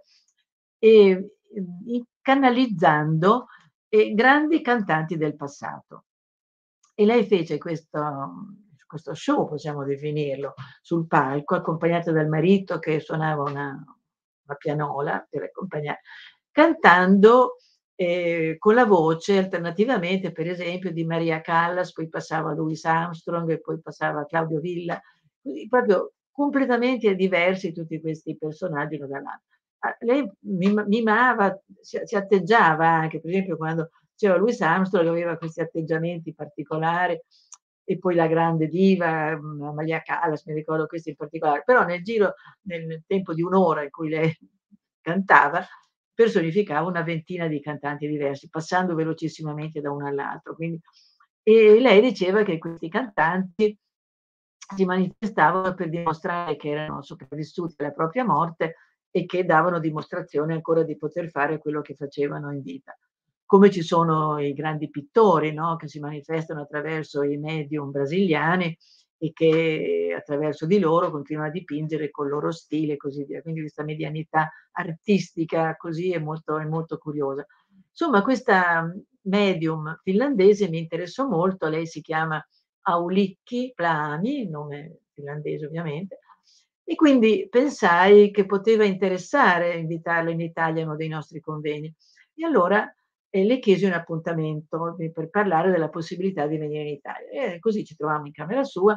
Speaker 1: e, mhmm, i canalizzando, ehm, grandi cantanti del passato. E lei fece questo questo show, possiamo definirlo, sul palco, accompagnata dal marito che suonava una una pianola per accompagna cantando, ehm, con la voce alternativamente, per esempio, di Maria Callas, poi passava Louis Armstrong e poi passava Claudio Villa, quindi proprio completamente diversi tutti questi personaggi uno dall'altro. A lei mim mimava, si si atteggiava anche, per esempio quando c'era Louis Armstrong aveva questi atteggiamenti particolari e poi la grande diva, mhmm, Maria Callas, mi ricordo questi in particolare, però nel giro nel nel tempo di un' ora in cui lei cantava, personificava una ventina di cantanti diversi, passando velocissimamente da uno all'altro. Quindi e lei diceva che questi cantanti si manifestavano per dimostrare che erano sopravvissuti alla propria morte e che davano dimostrazione ancora di poter fare quello che facevano in vita. Come ci sono i grandi pittori, no, che si manifestano attraverso i medium brasiliani e che attraverso di loro continuano a dipingere col loro stile e così via. Quindi questa medianità artistica così è molto è molto curiosa. Insomma questa medium finlandese mi interessò molto, lei si chiama Aulikki Plani, nome finlandese ovviamente, e quindi pensai che poteva interessare invitarla in Italia a uno dei nostri convegni. E allora, ehm, le chiesi un appuntamento pe per parlare della possibilità di venire in Italia. E così ci trovammo in camera sua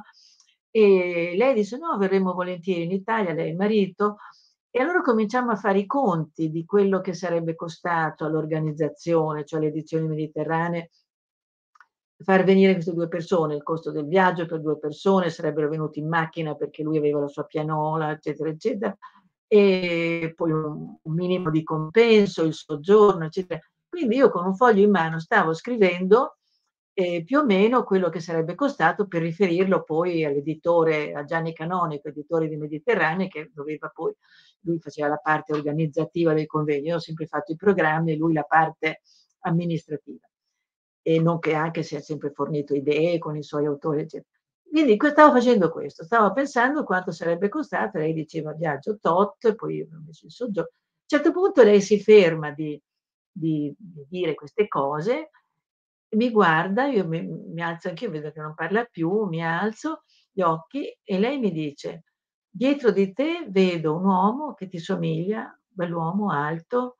Speaker 1: e lei disse: "No, verremmo volentieri in Italia", lei e il marito, e allora cominciammo a fare i conti di quello che sarebbe costato all'organizzazione, cioè le edizioni mediterranee, far venire queste due persone, il costo del viaggio per due persone, sarebbero venuti in macchina perché lui aveva la sua pianola, eccetera, eccetera, e poi un un minimo di compenso, il soggiorno, eccetera. Quindi io con un foglio in mano stavo scrivendo, ehm, più o meno quello che sarebbe costato per riferirlo poi all'editore, a Gianni Canonico, editore di Mediterranee, che doveva poi lui faceva la parte organizzativa del convegno, io ho sempre fatto i programmi e lui la parte amministrativa. E non che anche si è sempre fornito idee con i suoi autori, ecce quindi que stavo facendo questo, stavo pensando quanto sarebbe costato, lei diceva: "Viaggio tot", poi io avevo messo il soggio a un certo punto lei si ferma di di di dire queste cose, mi guarda, io mi mi alzo anch'io, vedo che non parla più, mi alzo gli occhi e lei mi dice: "Dietro di te vedo un uomo che ti somiglia, bell'uomo alto,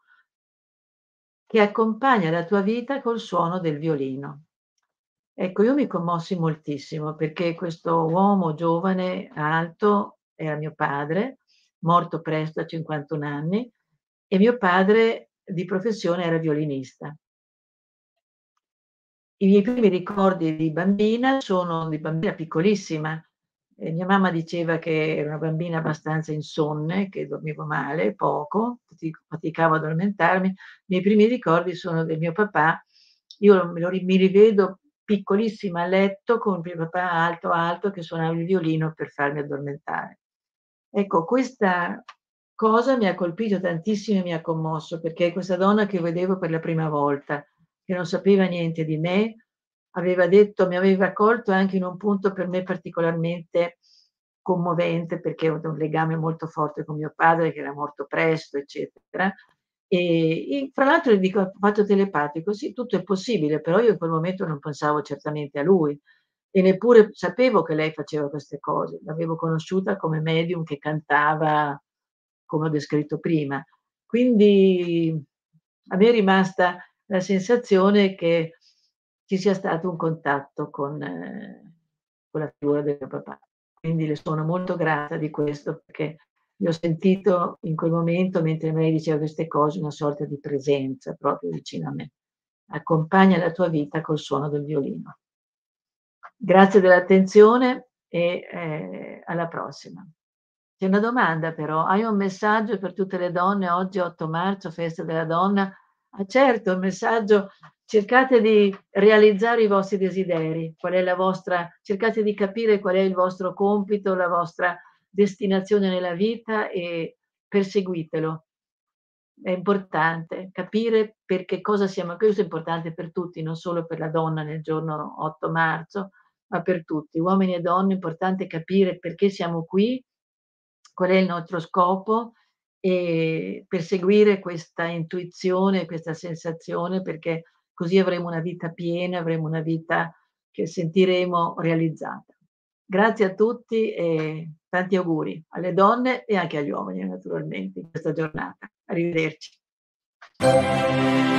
Speaker 1: che accompagna la tua vita col suono del violino". Ecco, io mi commossi moltissimo perché questo uomo giovane, alto, era mio padre, morto presto a cinquantuno anni, e mio padre di professione era violinista. I miei primi ricordi di bambina sono di bambina piccolissima, e mia mamma diceva che ero una bambina abbastanza insonne, che dormivo male, poco, fati faticavo ad addormentarmi. I miei primi ricordi sono del mio papà, io me lo ri mi rivedo piccolissima a letto con mio papà alto, alto che suonava il violino per farmi addormentare. Ecco, questa cosa mi ha colpito tantissimo e mi ha commosso, perché questa donna che vedevo per la prima volta, che non sapeva niente di me, aveva detto mi aveva accolto anche in un punto per me particolarmente commovente, perché ho un legame molto forte con mio padre che era morto presto, eccetera. E i fra l'altro le dico: "Fatto telepatico", sì, tutto è possibile, però io in quel momento non pensavo certamente a lui e neppure sapevo che lei faceva queste cose. L'avevo conosciuta come medium che cantava, come ho descritto prima. Quindi a me è rimasta la sensazione che ci sia stato un contatto con con la figura del mio papà. Quindi le sono molto grata di questo, perché le ho sentito in quel momento, mentre lei diceva queste cose, una sorta di presenza proprio vicino a me. Accompagna la tua vita col suono del violino. Grazie dell'attenzione e, ehm, alla prossima. C'è una domanda però: hai un messaggio per tutte le donne oggi otto marzo, festa della donna? Ah certo, il messaggio: cercate di realizzare i vostri desideri, qual è la vostra cercate di capire qual è il vostro compito, la vostra destinazione nella vita e perseguitelo. È importante capire per che cosa siamo questo è importante per tutti, non solo per la donna nel giorno otto marzo, ma per tutti, uomini e donne, è importante capire perché siamo qui, qual è il nostro scopo e perseguire questa intuizione, questa sensazione, perché così avremo una vita piena, avremo una vita che sentiremo realizzata. Grazie a tutti e tanti auguri alle donne e anche agli uomini naturalmente in questa giornata. Arrivederci.